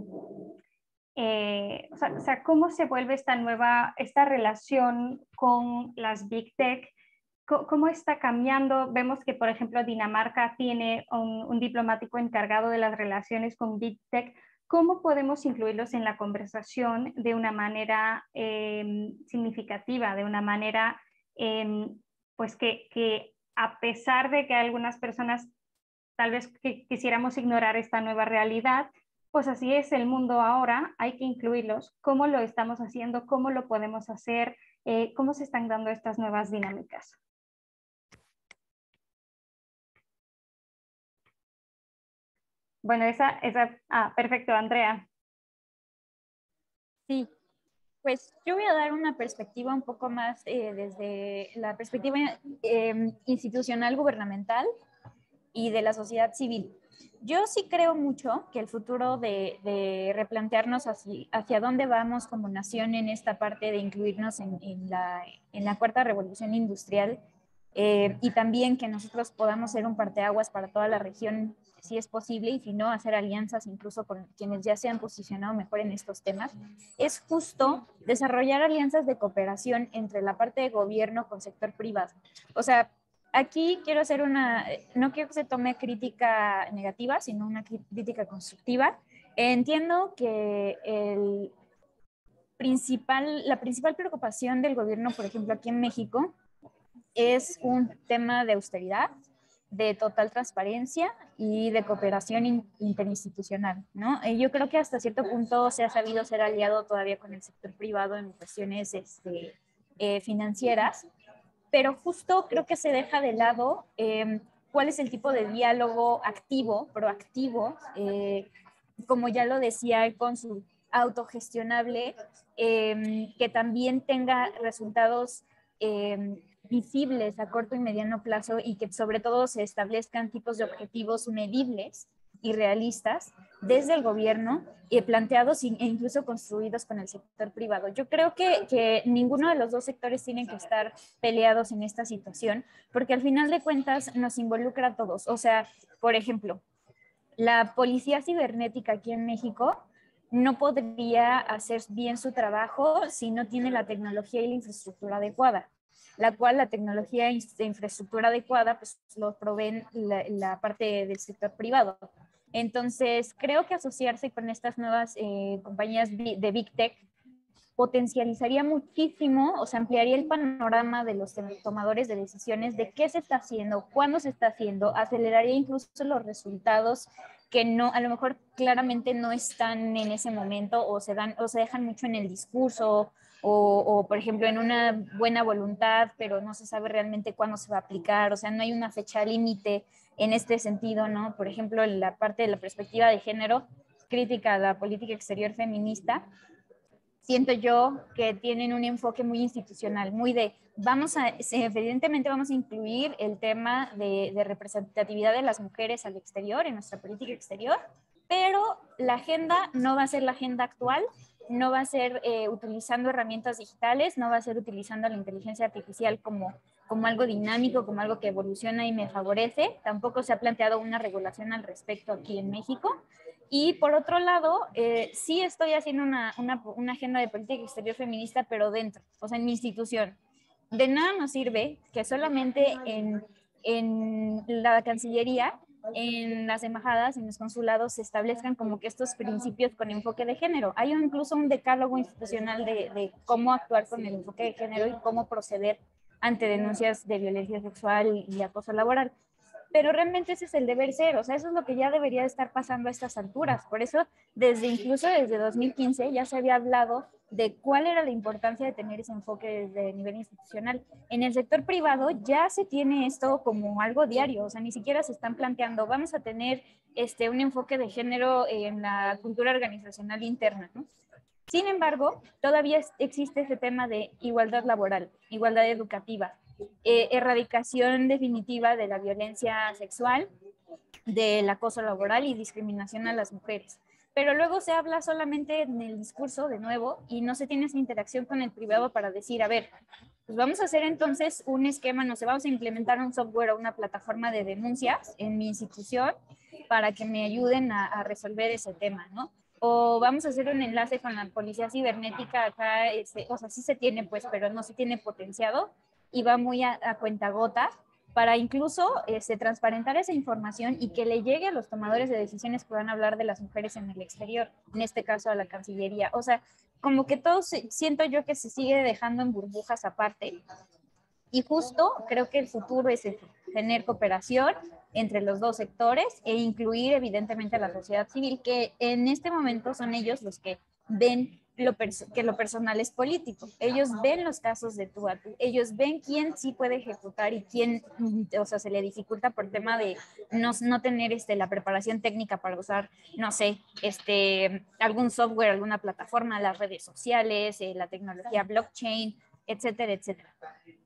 eh, o sea, o sea, cómo se vuelve esta nueva, esta relación con las Big Tech? ¿Cómo está cambiando? Vemos que, por ejemplo, Dinamarca tiene un, un diplomático encargado de las relaciones con Big Tech. ¿Cómo podemos incluirlos en la conversación de una manera eh, significativa, de una manera eh, pues que, que a pesar de que algunas personas tal vez que quisiéramos ignorar esta nueva realidad, pues así es el mundo ahora, hay que incluirlos? ¿Cómo lo estamos haciendo? ¿Cómo lo podemos hacer? Eh, ¿Cómo se están dando estas nuevas dinámicas? Bueno, esa, esa, ah, perfecto, Andrea. Sí, pues yo voy a dar una perspectiva un poco más eh, desde la perspectiva eh, institucional gubernamental y de la sociedad civil. Yo sí creo mucho que el futuro de, de replantearnos hacia, hacia dónde vamos como nación en esta parte de incluirnos en, en, la, en la cuarta revolución industrial eh, y también que nosotros podamos ser un parteaguas para toda la región, si es posible, y si no, hacer alianzas incluso con quienes ya se han posicionado mejor en estos temas, es justo desarrollar alianzas de cooperación entre la parte de gobierno con sector privado. O sea, aquí quiero hacer una, no quiero que se tome crítica negativa, sino una crítica constructiva. Entiendo que el principal, la principal preocupación del gobierno, por ejemplo, aquí en México, es un tema de austeridad, de total transparencia y de cooperación in, interinstitucional, ¿no? Eh, yo creo que hasta cierto punto se ha sabido ser aliado todavía con el sector privado en cuestiones este, eh, financieras, pero justo creo que se deja de lado eh, cuál es el tipo de diálogo activo, proactivo, eh, como ya lo decía el cónsul, autogestionable, eh, que también tenga resultados eh, visibles a corto y mediano plazo y que sobre todo se establezcan tipos de objetivos medibles y realistas desde el gobierno y planteados e incluso construidos con el sector privado. Yo creo que, que ninguno de los dos sectores tienen que estar peleados en esta situación porque al final de cuentas nos involucra a todos. O sea, por ejemplo, la policía cibernética aquí en México no podría hacer bien su trabajo si no tiene la tecnología y la infraestructura adecuada, la cual la tecnología e infraestructura adecuada pues lo proveen la, la parte del sector privado. Entonces, creo que asociarse con estas nuevas eh, compañías de Big Tech potencializaría muchísimo, o sea, ampliaría el panorama de los tomadores de decisiones de qué se está haciendo, cuándo se está haciendo, aceleraría incluso los resultados que no, a lo mejor claramente no están en ese momento o se dan o se dejan mucho en el discurso o, o por ejemplo en una buena voluntad, pero no se sabe realmente cuándo se va a aplicar, o sea, no hay una fecha límite en este sentido, ¿no? Por ejemplo, en la parte de la perspectiva de género, crítica a la política exterior feminista, siento yo que tienen un enfoque muy institucional, muy de, vamos a, evidentemente vamos a incluir el tema de, de representatividad de las mujeres al exterior, en nuestra política exterior, pero la agenda no va a ser la agenda actual, no va a ser eh, utilizando herramientas digitales, no va a ser utilizando la inteligencia artificial como, como algo dinámico, como algo que evoluciona y me favorece. Tampoco se ha planteado una regulación al respecto aquí en México. Y por otro lado, eh, sí estoy haciendo una, una, una agenda de política exterior feminista, pero dentro, o sea, en mi institución. De nada nos sirve que solamente en, en la Cancillería, en las embajadas, en los consulados, se establezcan como que estos principios con enfoque de género. Hay incluso un decálogo institucional de, de cómo actuar con el enfoque de género y cómo proceder ante denuncias de violencia sexual y acoso laboral. Pero realmente ese es el deber ser, o sea, eso es lo que ya debería estar pasando a estas alturas. Por eso, desde incluso desde dos mil quince ya se había hablado de cuál era la importancia de tener ese enfoque desde el nivel institucional. En el sector privado ya se tiene esto como algo diario, o sea, ni siquiera se están planteando, vamos a tener este, un enfoque de género en la cultura organizacional interna, ¿no? Sin embargo, todavía existe ese tema de igualdad laboral, igualdad educativa, eh, erradicación definitiva de la violencia sexual, del acoso laboral y discriminación a las mujeres. Pero luego se habla solamente en el discurso, de nuevo, y no se tiene esa interacción con el privado para decir, a ver, pues vamos a hacer entonces un esquema, no sé, vamos a implementar un software o una plataforma de denuncias en mi institución para que me ayuden a, a resolver ese tema, ¿no? O vamos a hacer un enlace con la policía cibernética acá, este, o sea, sí se tiene pues, pero no se tiene potenciado y va muy a, a cuentagotas para incluso este, transparentar esa información y que le llegue a los tomadores de decisiones que van a hablar de las mujeres en el exterior, en este caso a la Cancillería. O sea, como que todo se, siento yo que se sigue dejando en burbujas aparte. Y justo creo que el futuro es eso, tener cooperación entre los dos sectores e incluir evidentemente a la sociedad civil, que en este momento son ellos los que ven lo que lo personal es político. Ellos ven los casos de tú a tú, ellos ven quién sí puede ejecutar y quién, o sea, se le dificulta por tema de no, no tener este, la preparación técnica para usar, no sé, este, algún software, alguna plataforma, las redes sociales, eh, la tecnología blockchain, etcétera, etcétera.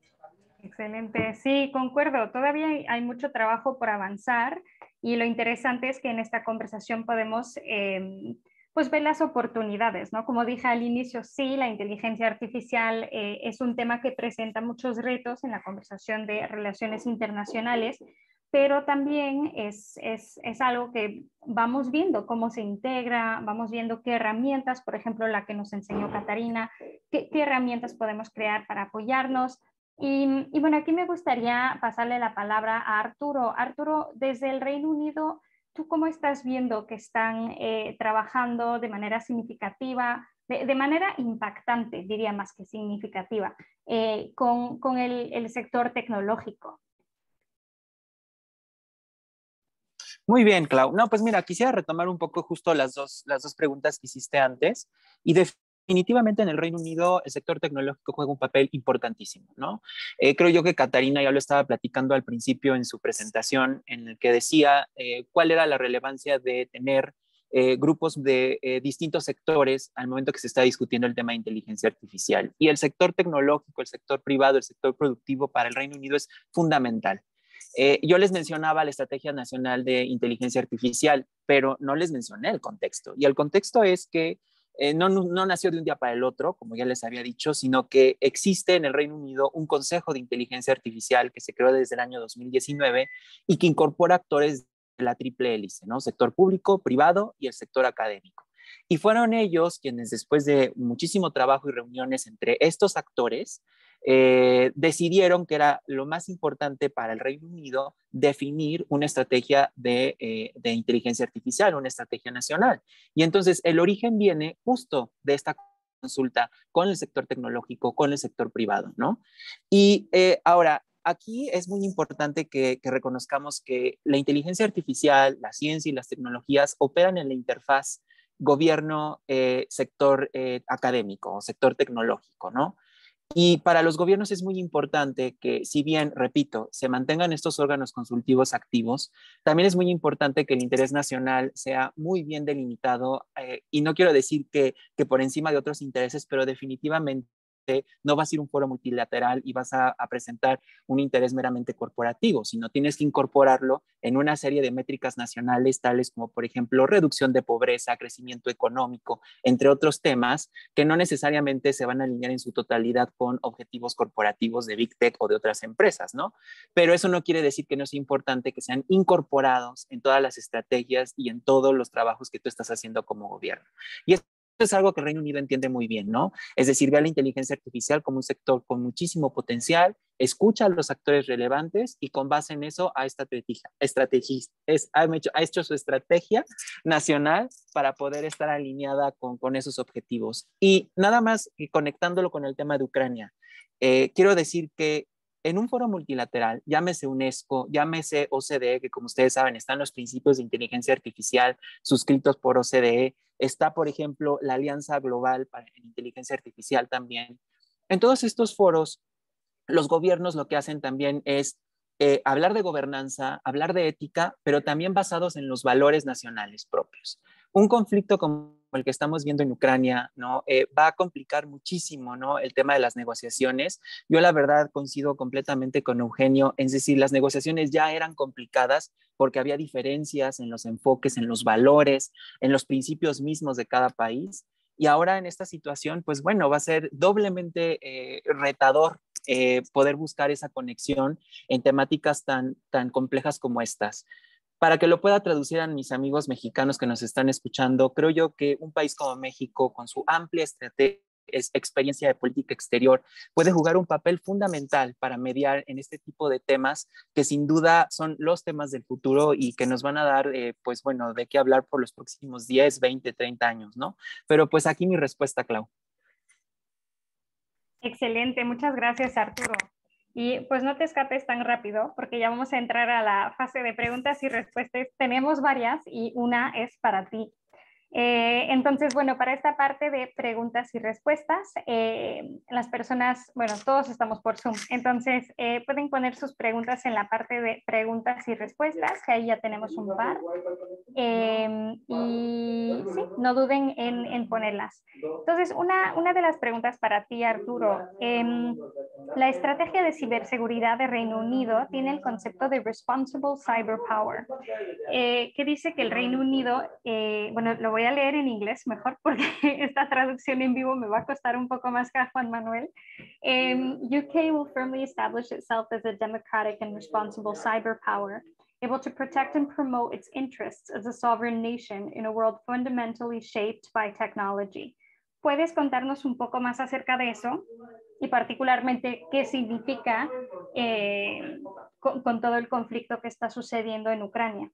Excelente, sí, concuerdo. Todavía hay, hay mucho trabajo por avanzar y lo interesante es que en esta conversación podemos eh, pues ver las oportunidades, ¿no? Como dije al inicio, sí, la inteligencia artificial eh, es un tema que presenta muchos retos en la conversación de relaciones internacionales, pero también es, es, es algo que vamos viendo cómo se integra, vamos viendo qué herramientas, por ejemplo, la que nos enseñó Catarina, qué, qué herramientas podemos crear para apoyarnos. Y, y bueno, aquí me gustaría pasarle la palabra a Arturo. Arturo, desde el Reino Unido, ¿tú cómo estás viendo que están eh, trabajando de manera significativa, de, de manera impactante, diría más que significativa, eh, con, con el, el sector tecnológico? Muy bien, Clau. No, pues mira, quisiera retomar un poco justo las dos, las dos preguntas que hiciste antes y de definitivamente en el Reino Unido el sector tecnológico juega un papel importantísimo, ¿no? Eh, creo yo que Catarina ya lo estaba platicando al principio en su presentación, en el que decía eh, cuál era la relevancia de tener eh, grupos de eh, distintos sectores al momento que se está discutiendo el tema de inteligencia artificial. Y el sector tecnológico, el sector privado, el sector productivo para el Reino Unido es fundamental. Eh, yo les mencionaba la Estrategia Nacional de Inteligencia Artificial, pero no les mencioné el contexto. Y el contexto es que Eh, no, no nació de un día para el otro, como ya les había dicho, sino que existe en el Reino Unido un Consejo de Inteligencia Artificial que se creó desde el año dos mil diecinueve y que incorpora actores la triple hélice, ¿no? Sector público, privado y el sector académico. Y fueron ellos quienes, después de muchísimo trabajo y reuniones entre estos actores, eh, decidieron que era lo más importante para el Reino Unido definir una estrategia de, eh, de inteligencia artificial, una estrategia nacional. Y entonces el origen viene justo de esta consulta con el sector tecnológico, con el sector privado, ¿no? Y eh, ahora, aquí es muy importante que, que reconozcamos que la inteligencia artificial, la ciencia y las tecnologías operan en la interfaz gobierno, eh, sector eh, académico o sector tecnológico, ¿no? Y para los gobiernos es muy importante que, si bien, repito, se mantengan estos órganos consultivos activos, también es muy importante que el interés nacional sea muy bien delimitado, eh, y no quiero decir que, que por encima de otros intereses, pero definitivamente no va a ser un foro multilateral y vas a, a presentar un interés meramente corporativo, sino tienes que incorporarlo en una serie de métricas nacionales, tales como, por ejemplo, reducción de pobreza, crecimiento económico, entre otros temas que no necesariamente se van a alinear en su totalidad con objetivos corporativos de Big Tech o de otras empresas, ¿no? Pero eso no quiere decir que no sea importante que sean incorporados en todas las estrategias y en todos los trabajos que tú estás haciendo como gobierno. Y es es algo que el Reino Unido entiende muy bien, ¿no? Es decir, ve a la inteligencia artificial como un sector con muchísimo potencial, escucha a los actores relevantes y con base en eso ha, estrategia, estrategia, es, ha, hecho, ha hecho su estrategia nacional para poder estar alineada con, con esos objetivos. Y nada más conectándolo con el tema de Ucrania, eh, quiero decir que en un foro multilateral, llámese UNESCO, llámese O C D E, que como ustedes saben están los principios de inteligencia artificial suscritos por O C D E, está, por ejemplo, la Alianza Global para Inteligencia Artificial también. En todos estos foros, los gobiernos lo que hacen también es eh, hablar de gobernanza, hablar de ética, pero también basados en los valores nacionales propios. Un conflicto como el que estamos viendo en Ucrania, ¿no? Eh, va a complicar muchísimo, ¿no? El tema de las negociaciones. Yo la verdad coincido completamente con Eugenio, es decir, las negociaciones ya eran complicadas porque había diferencias en los enfoques, en los valores, en los principios mismos de cada país. Y ahora en esta situación, pues bueno, va a ser doblemente eh, retador eh, poder buscar esa conexión en temáticas tan, tan complejas como estas. Para que lo pueda traducir a mis amigos mexicanos que nos están escuchando, creo yo que un país como México, con su amplia estrategia, experiencia de política exterior, puede jugar un papel fundamental para mediar en este tipo de temas que sin duda son los temas del futuro y que nos van a dar, eh, pues bueno, de qué hablar por los próximos diez, veinte, treinta años, ¿no? Pero pues aquí mi respuesta, Clau. Excelente, muchas gracias, Arturo. Y pues no te escapes tan rápido porque ya vamos a entrar a la fase de preguntas y respuestas. Tenemos varias y una es para ti. Eh, entonces, bueno, para esta parte de preguntas y respuestas, eh, las personas, bueno, todos estamos por Zoom, entonces eh, pueden poner sus preguntas en la parte de preguntas y respuestas, que ahí ya tenemos un par. Eh, y sí, no duden en, en ponerlas. Entonces, una, una de las preguntas para ti, Arturo, eh, la estrategia de ciberseguridad de Reino Unido tiene el concepto de Responsible Cyber Power, eh, que dice que el Reino Unido, eh, bueno, lo voy a leer en inglés mejor porque esta traducción en vivo me va a costar un poco más que a Juan Manuel. Um, U K will firmly establish itself as a democratic and responsible cyber power, able to protect and promote its interests as a sovereign nation in a world fundamentally shaped by technology. ¿Puedes contarnos un poco más acerca de eso? Y particularmente, ¿qué significa eh, con, con todo el conflicto que está sucediendo en Ucrania?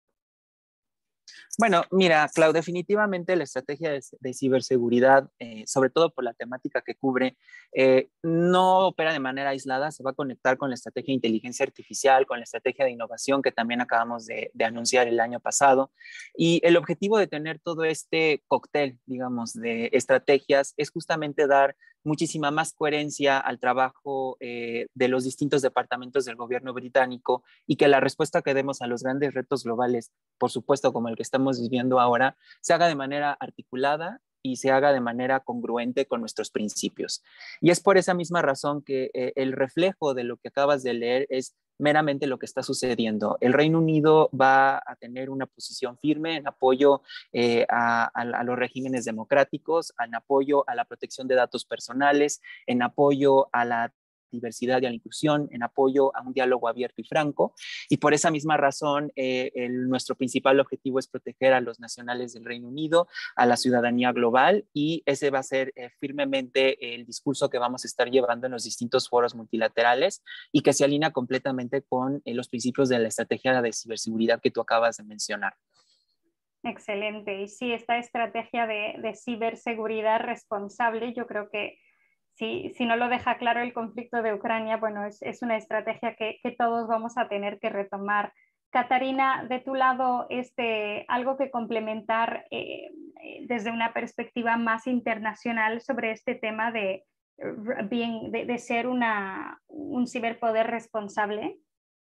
Bueno, mira, Clau, definitivamente la estrategia de, de ciberseguridad, eh, sobre todo por la temática que cubre, eh, no opera de manera aislada, se va a conectar con la estrategia de inteligencia artificial, con la estrategia de innovación que también acabamos de, de anunciar el año pasado. Y el objetivo de tener todo este cóctel, digamos, de estrategias es justamente dar muchísima más coherencia al trabajo eh, de los distintos departamentos del gobierno británico y que la respuesta que demos a los grandes retos globales, por supuesto como el que estamos viviendo ahora, se haga de manera articulada y se haga de manera congruente con nuestros principios. Y es por esa misma razón que eh, el reflejo de lo que acabas de leer es meramente lo que está sucediendo. El Reino Unido va a tener una posición firme en apoyo eh, a, a, a los regímenes democráticos, en apoyo a la protección de datos personales, en apoyo a la diversidad y a la inclusión, en apoyo a un diálogo abierto y franco. Y por esa misma razón, eh, el, nuestro principal objetivo es proteger a los nacionales del Reino Unido, a la ciudadanía global, y ese va a ser eh, firmemente el discurso que vamos a estar llevando en los distintos foros multilaterales y que se alinea completamente con eh, los principios de la estrategia de ciberseguridad que tú acabas de mencionar. Excelente. Y sí, esta estrategia de, de ciberseguridad responsable, yo creo que si, si no lo deja claro el conflicto de Ucrania, bueno, es, es una estrategia que, que todos vamos a tener que retomar. Catarina, de tu lado, este, algo que complementar eh, desde una perspectiva más internacional sobre este tema de, de, de ser una, un ciberpoder responsable.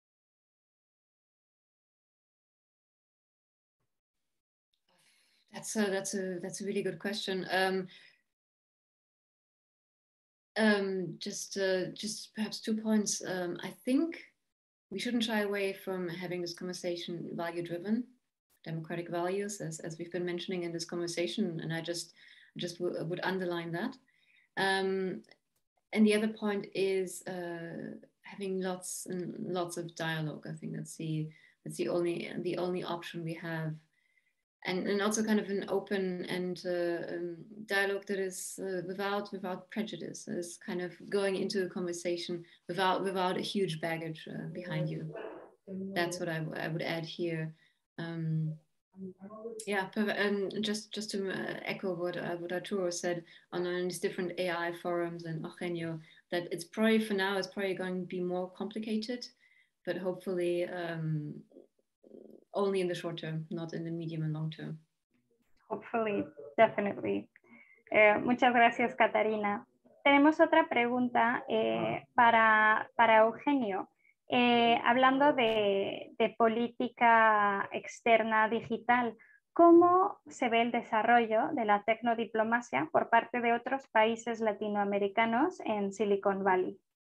That's a, that's a, that's a really good question. Um, um, just, uh, just perhaps two points. Um, I think we shouldn't shy away from having this conversation value-driven, democratic values, as, as we've been mentioning in this conversation, and I just, just w would underline that. Um, and the other point is uh, having lots and lots of dialogue. I think that's the, that's the only, the only option we have. And, and also kind of an open and uh, um, dialogue that is uh, without without prejudice, is kind of going into a conversation without without a huge baggage uh, behind you. That's what I, I would add here. Um, yeah, and just just to uh, echo what uh, what Arturo said on, on these different A I forums and Eugenio, that it's probably for now it's probably going to be more complicated, but hopefully. Um, Only in the short term, not in the medium and long term. Hopefully, definitely. Eh, muchas gracias, Catarina. Tenemos otra pregunta eh, para, para Eugenio. Eh, hablando de, de política externa digital, ¿cómo se ve el desarrollo de la tecnodiplomacia por parte de otros países latinoamericanos en Silicon Valley?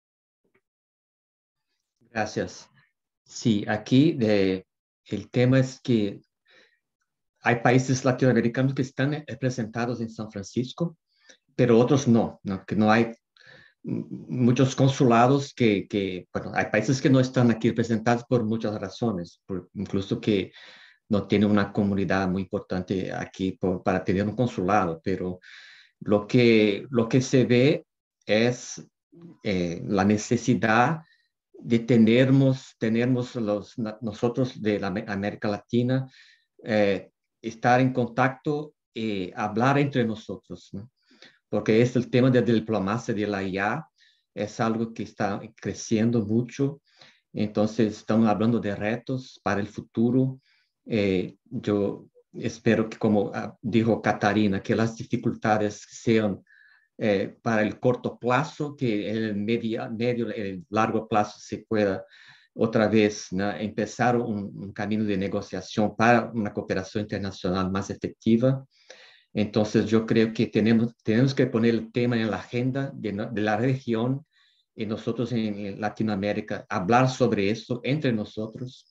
Gracias. Sí, aquí de... El tema es que hay países latinoamericanos que están representados en San Francisco, pero otros no, ¿no? Que no hay muchos consulados que, que, bueno, hay países que no están aquí representados por muchas razones, por, incluso que no tienen una comunidad muy importante aquí por, para tener un consulado, pero lo que, lo que se ve es eh, la necesidad de tenermos, tenermos los, nosotros de la América Latina, eh, estar en contacto y hablar entre nosotros, ¿no? Porque es el tema de diplomacia de la I A, es algo que está creciendo mucho, entonces estamos hablando de retos para el futuro. Eh, yo espero que, como dijo Catarina, que las dificultades sean Eh, para el corto plazo, que en el medio, medio el largo plazo se pueda otra vez, ¿no?, empezar un, un camino de negociación para una cooperación internacional más efectiva. Entonces yo creo que tenemos, tenemos que poner el tema en la agenda de, de la región y nosotros en, en Latinoamérica, hablar sobre eso entre nosotros,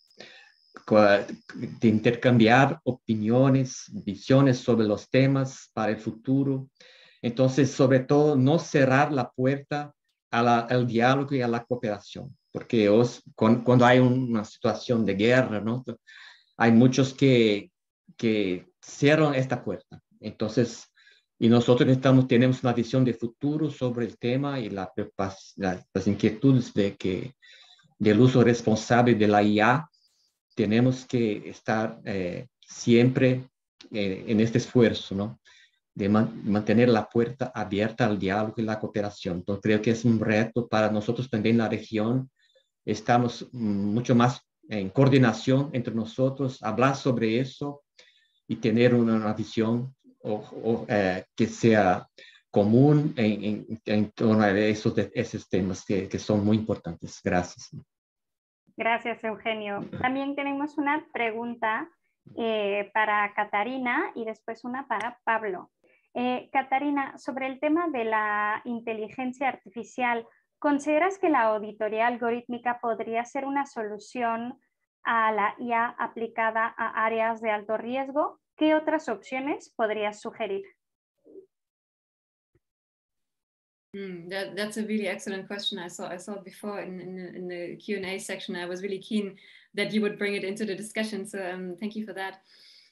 de intercambiar opiniones, visiones sobre los temas para el futuro. Entonces, sobre todo, no cerrar la puerta a la, al diálogo y a la cooperación, porque os, con, cuando hay una situación de guerra, ¿no?, hay muchos que, que cierran esta puerta. Entonces, y nosotros estamos, tenemos una visión de futuro sobre el tema y la, la, las inquietudes de que, del uso responsable de la I A. Tenemos que estar eh, siempre eh, en este esfuerzo, ¿no?, de man, mantener la puerta abierta al diálogo y la cooperación. Entonces, creo que es un reto para nosotros también en la región. Estamos mucho más en coordinación entre nosotros, hablar sobre eso y tener una, una visión o, o, eh, que sea común en, en, en torno a esos, de, esos temas que, que son muy importantes. Gracias. Gracias, Eugenio. También tenemos una pregunta eh, para Catarina y después una para Pablo. Eh, Catarina, sobre el tema de la inteligencia artificial, ¿consideras que la auditoría algorítmica podría ser una solución a la I A aplicada a áreas de alto riesgo? ¿Qué otras opciones podrías sugerir? Mm, that, that's a really excellent question. I saw I saw it before in, in, in the Q and A section. I was really keen that you would bring it into the discussion. So um, thank you for that.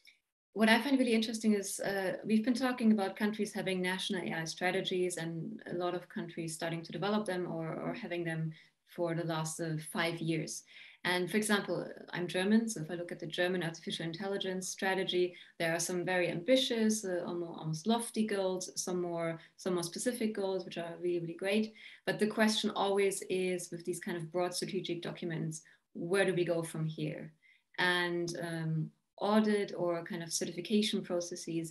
What I find really interesting is uh, we've been talking about countries having national A I strategies and a lot of countries starting to develop them or, or having them for the last uh, five years. And for example, I'm German, so if I look at the German artificial intelligence strategy, there are some very ambitious, uh, almost, almost lofty goals, some more, some more specific goals, which are really, really great. But the question always is with these kind of broad strategic documents, where do we go from here? And um, audit or kind of certification processes,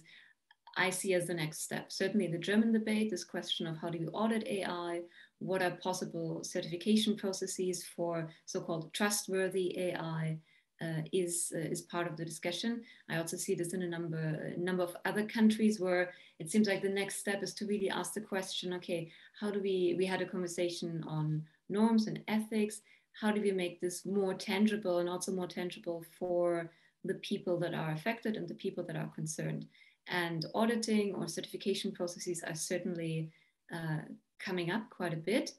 I see as the next step. Certainly the German debate, this question of how do you audit A I, what are possible certification processes for so-called trustworthy A I uh, is, uh, is part of the discussion. I also see this in a number, a number of other countries where it seems like the next step is to really ask the question, okay, how do we, we had a conversation on norms and ethics, how do we make this more tangible and also more tangible for the people that are affected and the people that are concerned. And auditing or certification processes are certainly uh, coming up quite a bit.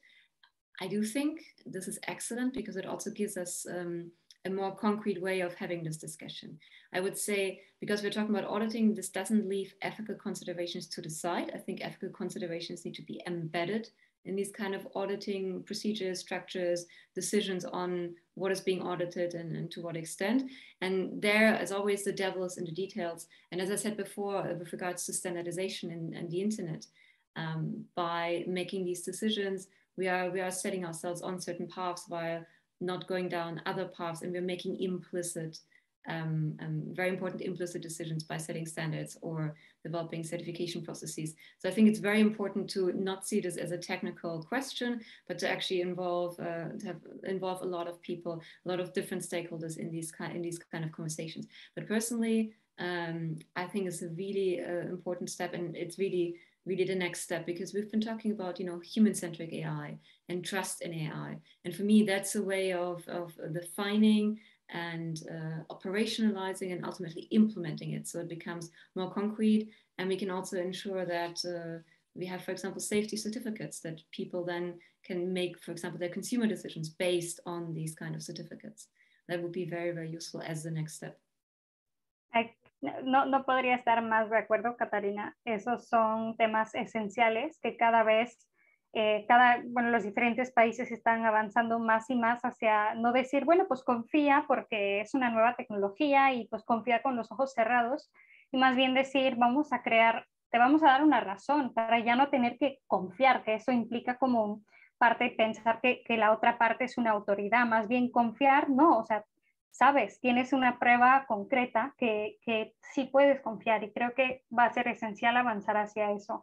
I do think this is excellent because it also gives us um, a more concrete way of having this discussion. I would say, because we're talking about auditing, this doesn't leave ethical considerations to the side. I think ethical considerations need to be embedded in these kind of auditing procedures, structures, decisions on what is being audited and, and to what extent. And there, as always, the devil is in the details. And as I said before, with regards to standardization and, and the internet, um, by making these decisions, we are, we are setting ourselves on certain paths while not going down other paths, and we're making implicit, um, um, very important implicit decisions by setting standards or developing certification processes. So I think it's very important to not see this as a technical question, but to actually involve, uh, to have, involve a lot of people, a lot of different stakeholders in these kind, in these kind of conversations. But personally, um, I think it's a really uh, important step, and it's really, really the next step, because we've been talking about, you know, human-centric A I and trust in A I. And for me, that's a way of, of defining and uh, operationalizing and ultimately implementing it, so it becomes more concrete. And we can also ensure that uh, we have, for example, safety certificates that people then can make, for example, their consumer decisions based on these kind of certificates. That would be very, very useful as the next step. No, no podría estar más de acuerdo, Catarina. Esos son temas esenciales que cada vez Eh, cada, bueno, los diferentes países están avanzando más y más hacia no decir, bueno, pues confía porque es una nueva tecnología y pues confía con los ojos cerrados, y más bien decir, vamos a crear, te vamos a dar una razón para ya no tener que confiar, que eso implica como parte de pensar que, que la otra parte es una autoridad, más bien confiar, no, o sea, sabes, tienes una prueba concreta que, que sí puedes confiar, y creo que va a ser esencial avanzar hacia eso.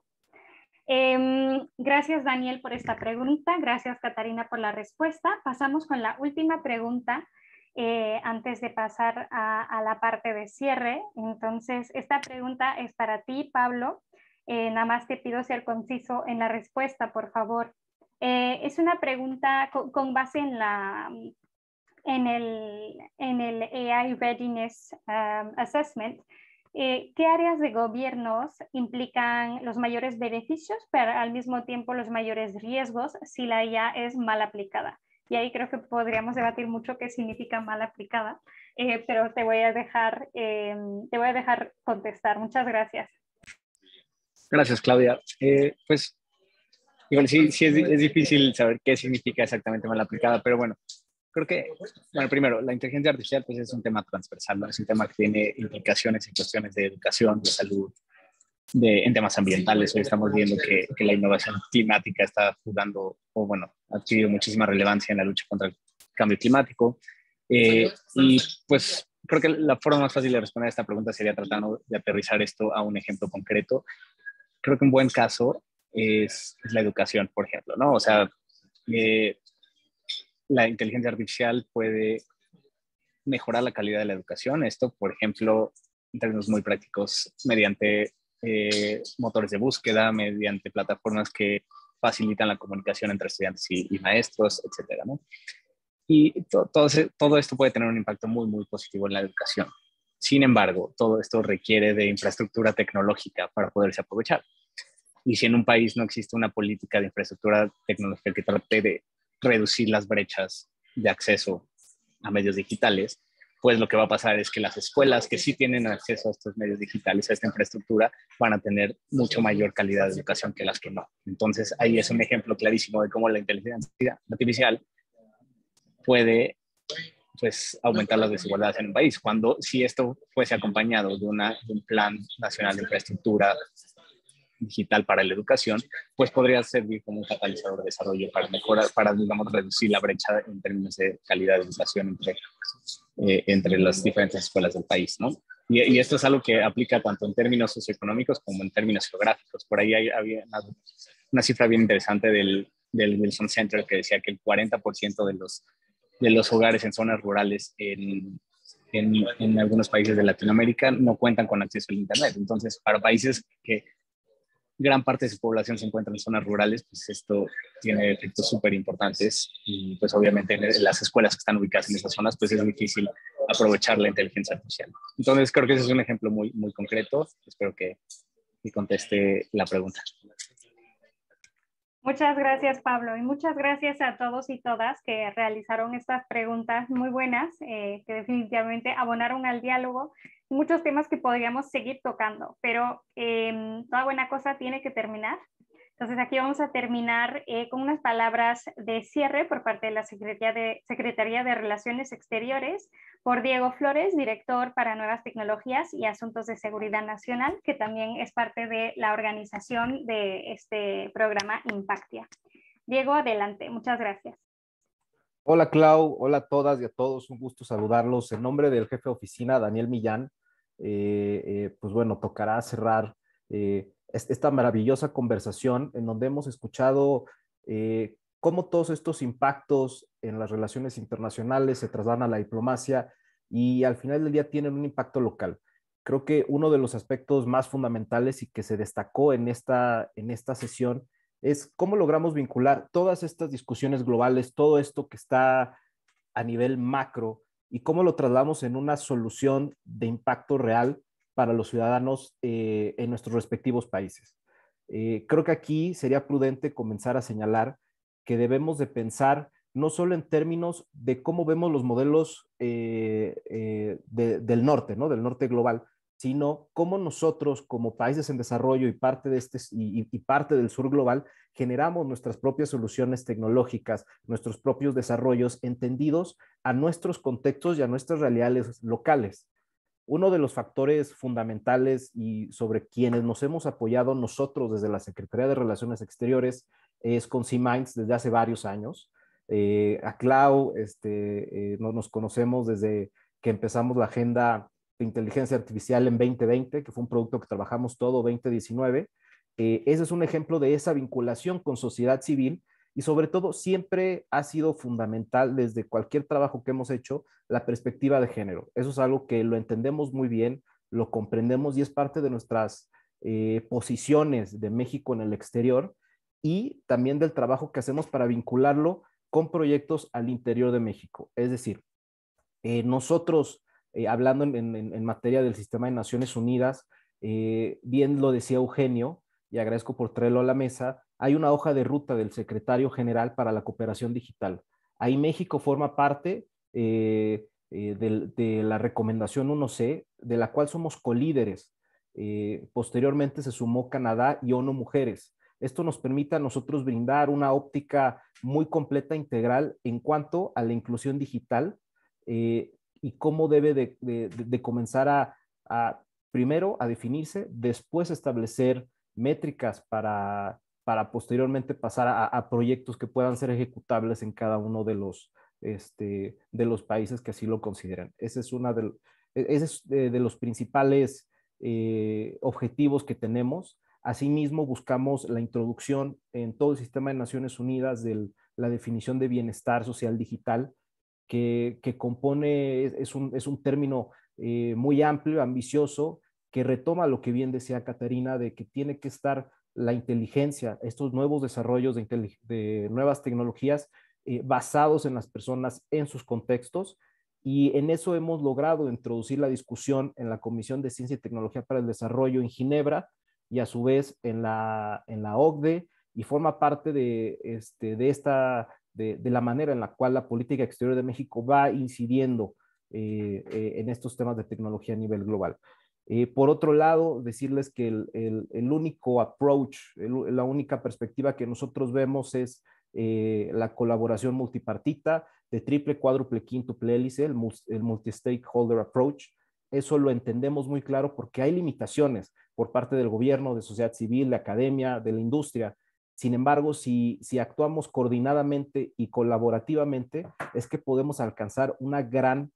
Eh, gracias, Daniel, por esta pregunta. Gracias, Catarina, por la respuesta. Pasamos con la última pregunta eh, antes de pasar a, a la parte de cierre. Entonces, esta pregunta es para ti, Pablo. Eh, nada más te pido ser conciso en la respuesta, por favor. Eh, es una pregunta con, con base en, la, en, el, en el A I Readiness um, Assessment. Eh, ¿Qué áreas de gobiernos implican los mayores beneficios, pero al mismo tiempo los mayores riesgos si la I A es mal aplicada? Y ahí creo que podríamos debatir mucho qué significa mal aplicada, eh, pero te voy a dejar, eh, te voy a dejar contestar. Muchas gracias. Gracias, Claudia. Eh, pues, igual sí, sí es, es difícil saber qué significa exactamente mal aplicada, pero bueno, creo que, bueno, primero, la inteligencia artificial pues es un tema transversal, ¿no? Es un tema que tiene implicaciones en cuestiones de educación, de salud, de, en temas ambientales. Hoy estamos viendo que, que la innovación climática está jugando, o bueno, ha adquirido muchísima relevancia en la lucha contra el cambio climático. Eh, y pues creo que la forma más fácil de responder a esta pregunta sería tratando de aterrizar esto a un ejemplo concreto. Creo que un buen caso es, es la educación, por ejemplo, ¿no? O sea, eh, la inteligencia artificial puede mejorar la calidad de la educación. Esto, por ejemplo, en términos muy prácticos, mediante eh, motores de búsqueda, mediante plataformas que facilitan la comunicación entre estudiantes y, y maestros, etcétera, ¿no? Y to, todo, todo esto puede tener un impacto muy, muy positivo en la educación. Sin embargo, todo esto requiere de infraestructura tecnológica para poderse aprovechar. Y si en un país no existe una política de infraestructura tecnológica que trate de reducir las brechas de acceso a medios digitales, pues lo que va a pasar es que las escuelas que sí tienen acceso a estos medios digitales, a esta infraestructura, van a tener mucho mayor calidad de educación que las que no. Entonces, ahí es un ejemplo clarísimo de cómo la inteligencia artificial puede, pues, aumentar las desigualdades en un país. Cuando, si esto fuese acompañado de, una, de un plan nacional de infraestructura digital para la educación, pues podría servir como un catalizador de desarrollo para mejorar, para, digamos, reducir la brecha en términos de calidad de educación entre, eh, entre las diferentes escuelas del país, ¿no? Y, y esto es algo que aplica tanto en términos socioeconómicos como en términos geográficos. Por ahí hay, había una, una cifra bien interesante del, del Wilson Center que decía que el cuarenta por ciento de los, de los hogares en zonas rurales en, en, en algunos países de Latinoamérica no cuentan con acceso al Internet. Entonces, para países que gran parte de su población se encuentra en zonas rurales, pues esto tiene efectos súper importantes y pues obviamente en las escuelas que están ubicadas en esas zonas pues es difícil aprovechar la inteligencia artificial. Entonces creo que ese es un ejemplo muy, muy concreto. Espero que, que conteste la pregunta. Muchas gracias, Pablo, y muchas gracias a todos y todas que realizaron estas preguntas muy buenas, eh, que definitivamente abonaron al diálogo. Muchos temas que podríamos seguir tocando, pero eh, toda buena cosa tiene que terminar. Entonces aquí vamos a terminar eh, con unas palabras de cierre por parte de la Secretaría de, Secretaría de Relaciones Exteriores por Diego Flores, director para Nuevas Tecnologías y Asuntos de Seguridad Nacional, que también es parte de la organización de este programa Impactia. Diego, adelante. Muchas gracias. Hola Clau, hola a todas y a todos, un gusto saludarlos. En nombre del jefe de oficina, Daniel Millán, eh, eh, pues bueno, tocará cerrar eh, esta maravillosa conversación en donde hemos escuchado eh, cómo todos estos impactos en las relaciones internacionales se trasladan a la diplomacia y al final del día tienen un impacto local. Creo que uno de los aspectos más fundamentales y que se destacó en esta, en esta sesión es cómo logramos vincular todas estas discusiones globales, todo esto que está a nivel macro y cómo lo trasladamos en una solución de impacto real para los ciudadanos eh, en nuestros respectivos países. Eh, creo que aquí sería prudente comenzar a señalar que debemos de pensar no solo en términos de cómo vemos los modelos eh, eh, de, del norte, ¿no? Del norte global, sino cómo nosotros como países en desarrollo y parte, de este, y, y parte del sur global generamos nuestras propias soluciones tecnológicas, nuestros propios desarrollos entendidos a nuestros contextos y a nuestras realidades locales. Uno de los factores fundamentales y sobre quienes nos hemos apoyado nosotros desde la Secretaría de Relaciones Exteriores es con C-Minds desde hace varios años. Eh, a Clau este, eh, no, nos conocemos desde que empezamos la agenda de inteligencia artificial en veinte veinte, que fue un producto que trabajamos todo veinte diecinueve. Eh, ese es un ejemplo de esa vinculación con sociedad civil y sobre todo siempre ha sido fundamental desde cualquier trabajo que hemos hecho la perspectiva de género. Eso es algo que lo entendemos muy bien, lo comprendemos y es parte de nuestras eh, posiciones de México en el exterior y también del trabajo que hacemos para vincularlo con proyectos al interior de México. Es decir, eh, nosotros, eh, hablando en, en, en materia del sistema de Naciones Unidas, eh, bien lo decía Eugenio, y agradezco por traerlo a la mesa, hay una hoja de ruta del secretario general para la cooperación digital. Ahí México forma parte eh, eh, de, de la recomendación uno ce, de la cual somos colíderes. Eh, posteriormente se sumó Canadá y ONU Mujeres. Esto nos permite a nosotros brindar una óptica muy completa, integral, en cuanto a la inclusión digital eh, y cómo debe de, de, de comenzar a, a, primero, a definirse, después establecer métricas para, para posteriormente pasar a, a proyectos que puedan ser ejecutables en cada uno de los, este, de los países que así lo consideran. Ese es, una de, ese es de, de los principales eh, objetivos que tenemos. Asimismo, buscamos la introducción en todo el sistema de Naciones Unidas de la definición de bienestar social digital, que, que compone, es un, es un término eh, muy amplio, ambicioso, que retoma lo que bien decía Catarina, de que tiene que estar la inteligencia, estos nuevos desarrollos de, de nuevas tecnologías eh, basados en las personas, en sus contextos, y en eso hemos logrado introducir la discusión en la Comisión de Ciencia y Tecnología para el Desarrollo en Ginebra, y a su vez en la, en la O C D E, y forma parte de, este, de, esta, de, de la manera en la cual la política exterior de México va incidiendo eh, eh, en estos temas de tecnología a nivel global. Eh, por otro lado, decirles que el, el, el único approach, el, la única perspectiva que nosotros vemos es eh, la colaboración multipartita de triple, cuádruple, quíntuple hélice, el, el multi-stakeholder approach. Eso lo entendemos muy claro porque hay limitaciones por parte del gobierno, de sociedad civil, de academia, de la industria. Sin embargo, si, si actuamos coordinadamente y colaborativamente, es que podemos alcanzar una gran,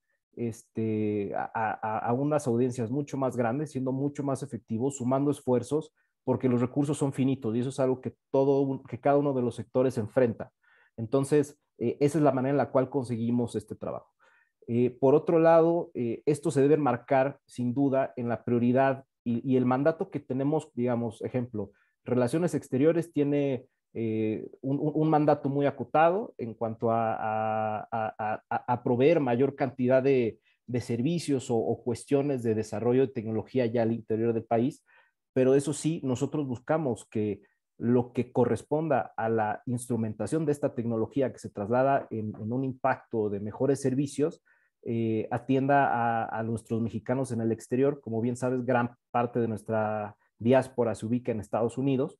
este, a, a, a unas audiencias mucho más grandes, siendo mucho más efectivos, sumando esfuerzos, porque los recursos son finitos y eso es algo que, todo, que cada uno de los sectores enfrenta. Entonces, eh, esa es la manera en la cual conseguimos este trabajo. Eh, por otro lado, eh, esto se debe marcar sin duda en la prioridad y, y el mandato que tenemos, digamos, ejemplo, Relaciones Exteriores tiene eh, un, un, mandato muy acotado en cuanto a, a, a, a, a proveer mayor cantidad de, de servicios o, o cuestiones de desarrollo de tecnología ya al interior del país, pero eso sí, nosotros buscamos que lo que corresponda a la instrumentación de esta tecnología que se traslada en, en un impacto de mejores servicios, eh, atienda a, a nuestros mexicanos en el exterior. Como bien sabes, gran parte de nuestra diáspora se ubica en Estados Unidos,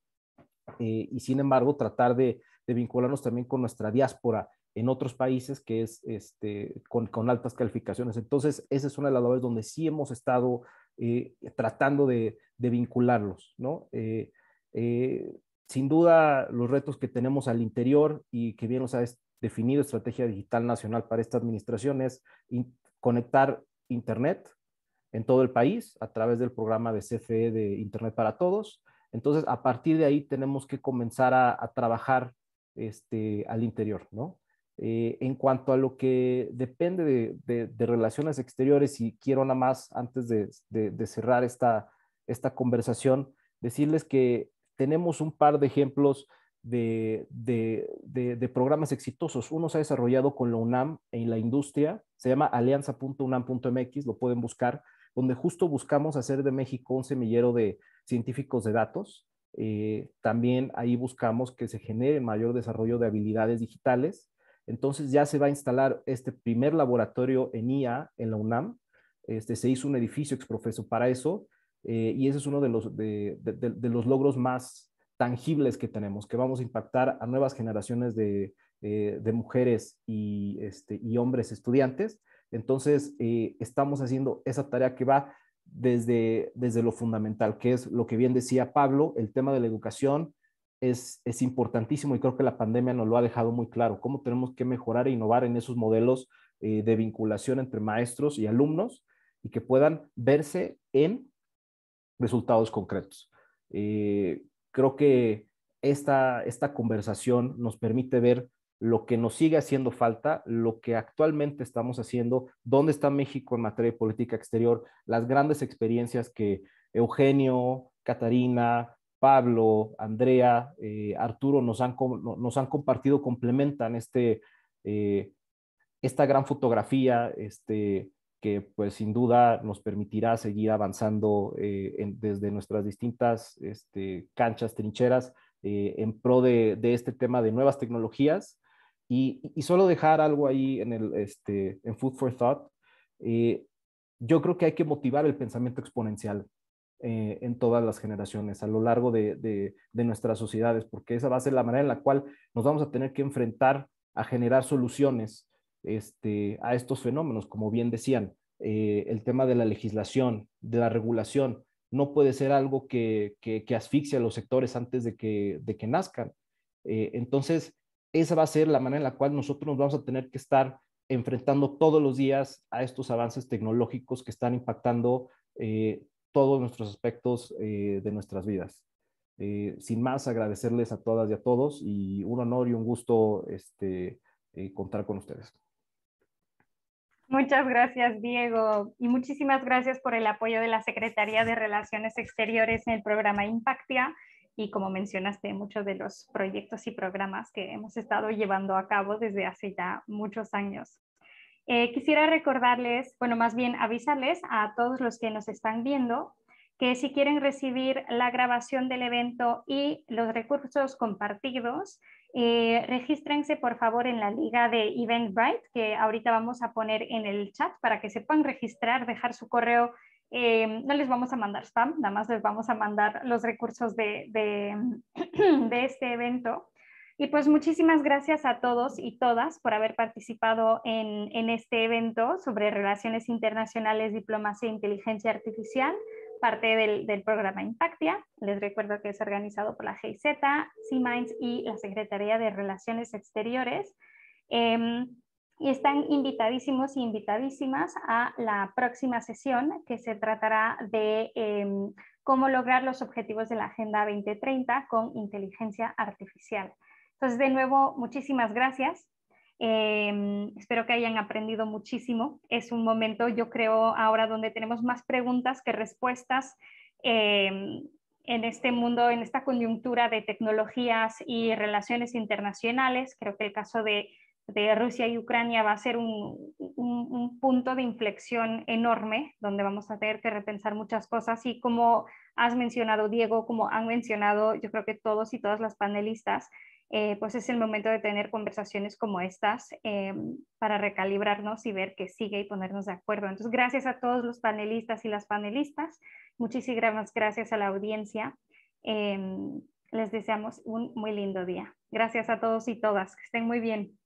eh, y sin embargo tratar de, de vincularnos también con nuestra diáspora en otros países que es este, con, con altas calificaciones. Entonces, esa es una de las labores donde sí hemos estado eh, tratando de, de vincularlos, ¿no? Eh, eh, sin duda, los retos que tenemos al interior y que bien nos ha definido Estrategia Digital Nacional para esta administración es in, conectar Internet en todo el país a través del programa de C F E de Internet para Todos. Entonces, a partir de ahí tenemos que comenzar a, a trabajar este, al interior, ¿no? Eh, en cuanto a lo que depende de, de, de relaciones exteriores, y quiero nada más, antes de, de, de cerrar esta, esta conversación, decirles que tenemos un par de ejemplos de, de, de, de programas exitosos. Uno se ha desarrollado con la UNAM en la industria, se llama alianza punto unam punto m x, lo pueden buscar, donde justo buscamos hacer de México un semillero de científicos de datos. Eh, también ahí buscamos que se genere mayor desarrollo de habilidades digitales. Entonces ya se va a instalar este primer laboratorio en I A en la UNAM. Este, se hizo un edificio exprofeso para eso, eh, y ese es uno de los, de, de, de, de los logros más tangibles que tenemos, que vamos a impactar a nuevas generaciones de, de, de mujeres y, este, y hombres estudiantes. Entonces, eh, estamos haciendo esa tarea que va desde, desde lo fundamental, que es lo que bien decía Pablo, el tema de la educación es, es importantísimo y creo que la pandemia nos lo ha dejado muy claro, cómo tenemos que mejorar e innovar en esos modelos eh, de vinculación entre maestros y alumnos y que puedan verse en resultados concretos. Eh, creo que esta, esta conversación nos permite ver lo que nos sigue haciendo falta, lo que actualmente estamos haciendo, dónde está México en materia de política exterior, las grandes experiencias que Eugenio, Catarina, Pablo, Andrea, eh, Arturo nos han, nos han compartido, complementan este, eh, esta gran fotografía, este, que pues sin duda nos permitirá seguir avanzando eh, en, desde nuestras distintas este, canchas, trincheras, eh, en pro de, de este tema de nuevas tecnologías. Y, y solo dejar algo ahí en, el, este, en Food for Thought. Eh, yo creo que hay que motivar el pensamiento exponencial eh, en todas las generaciones, a lo largo de, de, de nuestras sociedades, porque esa va a ser la manera en la cual nos vamos a tener que enfrentar a generar soluciones este, a estos fenómenos. Como bien decían, eh, el tema de la legislación, de la regulación, no puede ser algo que, que, que asfixie a los sectores antes de que, de que nazcan. Eh, entonces, esa va a ser la manera en la cual nosotros nos vamos a tener que estar enfrentando todos los días a estos avances tecnológicos que están impactando eh, todos nuestros aspectos eh, de nuestras vidas. Eh, sin más, agradecerles a todas y a todos y un honor y un gusto este, eh, contar con ustedes. Muchas gracias, Diego, y muchísimas gracias por el apoyo de la Secretaría de Relaciones Exteriores en el programa Impactia y, como mencionaste, muchos de los proyectos y programas que hemos estado llevando a cabo desde hace ya muchos años. Eh, quisiera recordarles, bueno, más bien avisarles a todos los que nos están viendo que si quieren recibir la grabación del evento y los recursos compartidos, eh, regístrense por favor en la liga de Eventbrite, que ahorita vamos a poner en el chat para que se puedan registrar, dejar su correo. Eh, no les vamos a mandar spam, nada más les vamos a mandar los recursos de, de, de este evento. Y pues muchísimas gracias a todos y todas por haber participado en, en este evento sobre relaciones internacionales, diplomacia e inteligencia artificial, parte del, del programa Impactia. Les recuerdo que es organizado por la G I Z, C-Minds y la Secretaría de Relaciones Exteriores. Eh, y están invitadísimos y invitadísimas a la próxima sesión, que se tratará de eh, cómo lograr los objetivos de la Agenda veinte treinta con inteligencia artificial. Entonces, de nuevo, muchísimas gracias. Eh, espero que hayan aprendido muchísimo. Es un momento, yo creo, ahora donde tenemos más preguntas que respuestas eh, en este mundo, en esta coyuntura de tecnologías y relaciones internacionales. Creo que el caso de, de Rusia y Ucrania va a ser un, un, un punto de inflexión enorme, donde vamos a tener que repensar muchas cosas. Y como has mencionado, Diego, como han mencionado, yo creo que todos y todas las panelistas, Eh, pues es el momento de tener conversaciones como estas eh, para recalibrarnos y ver qué sigue y ponernos de acuerdo. Entonces, gracias a todos los panelistas y las panelistas. Muchísimas gracias a la audiencia. Eh, les deseamos un muy lindo día. Gracias a todos y todas. Que estén muy bien.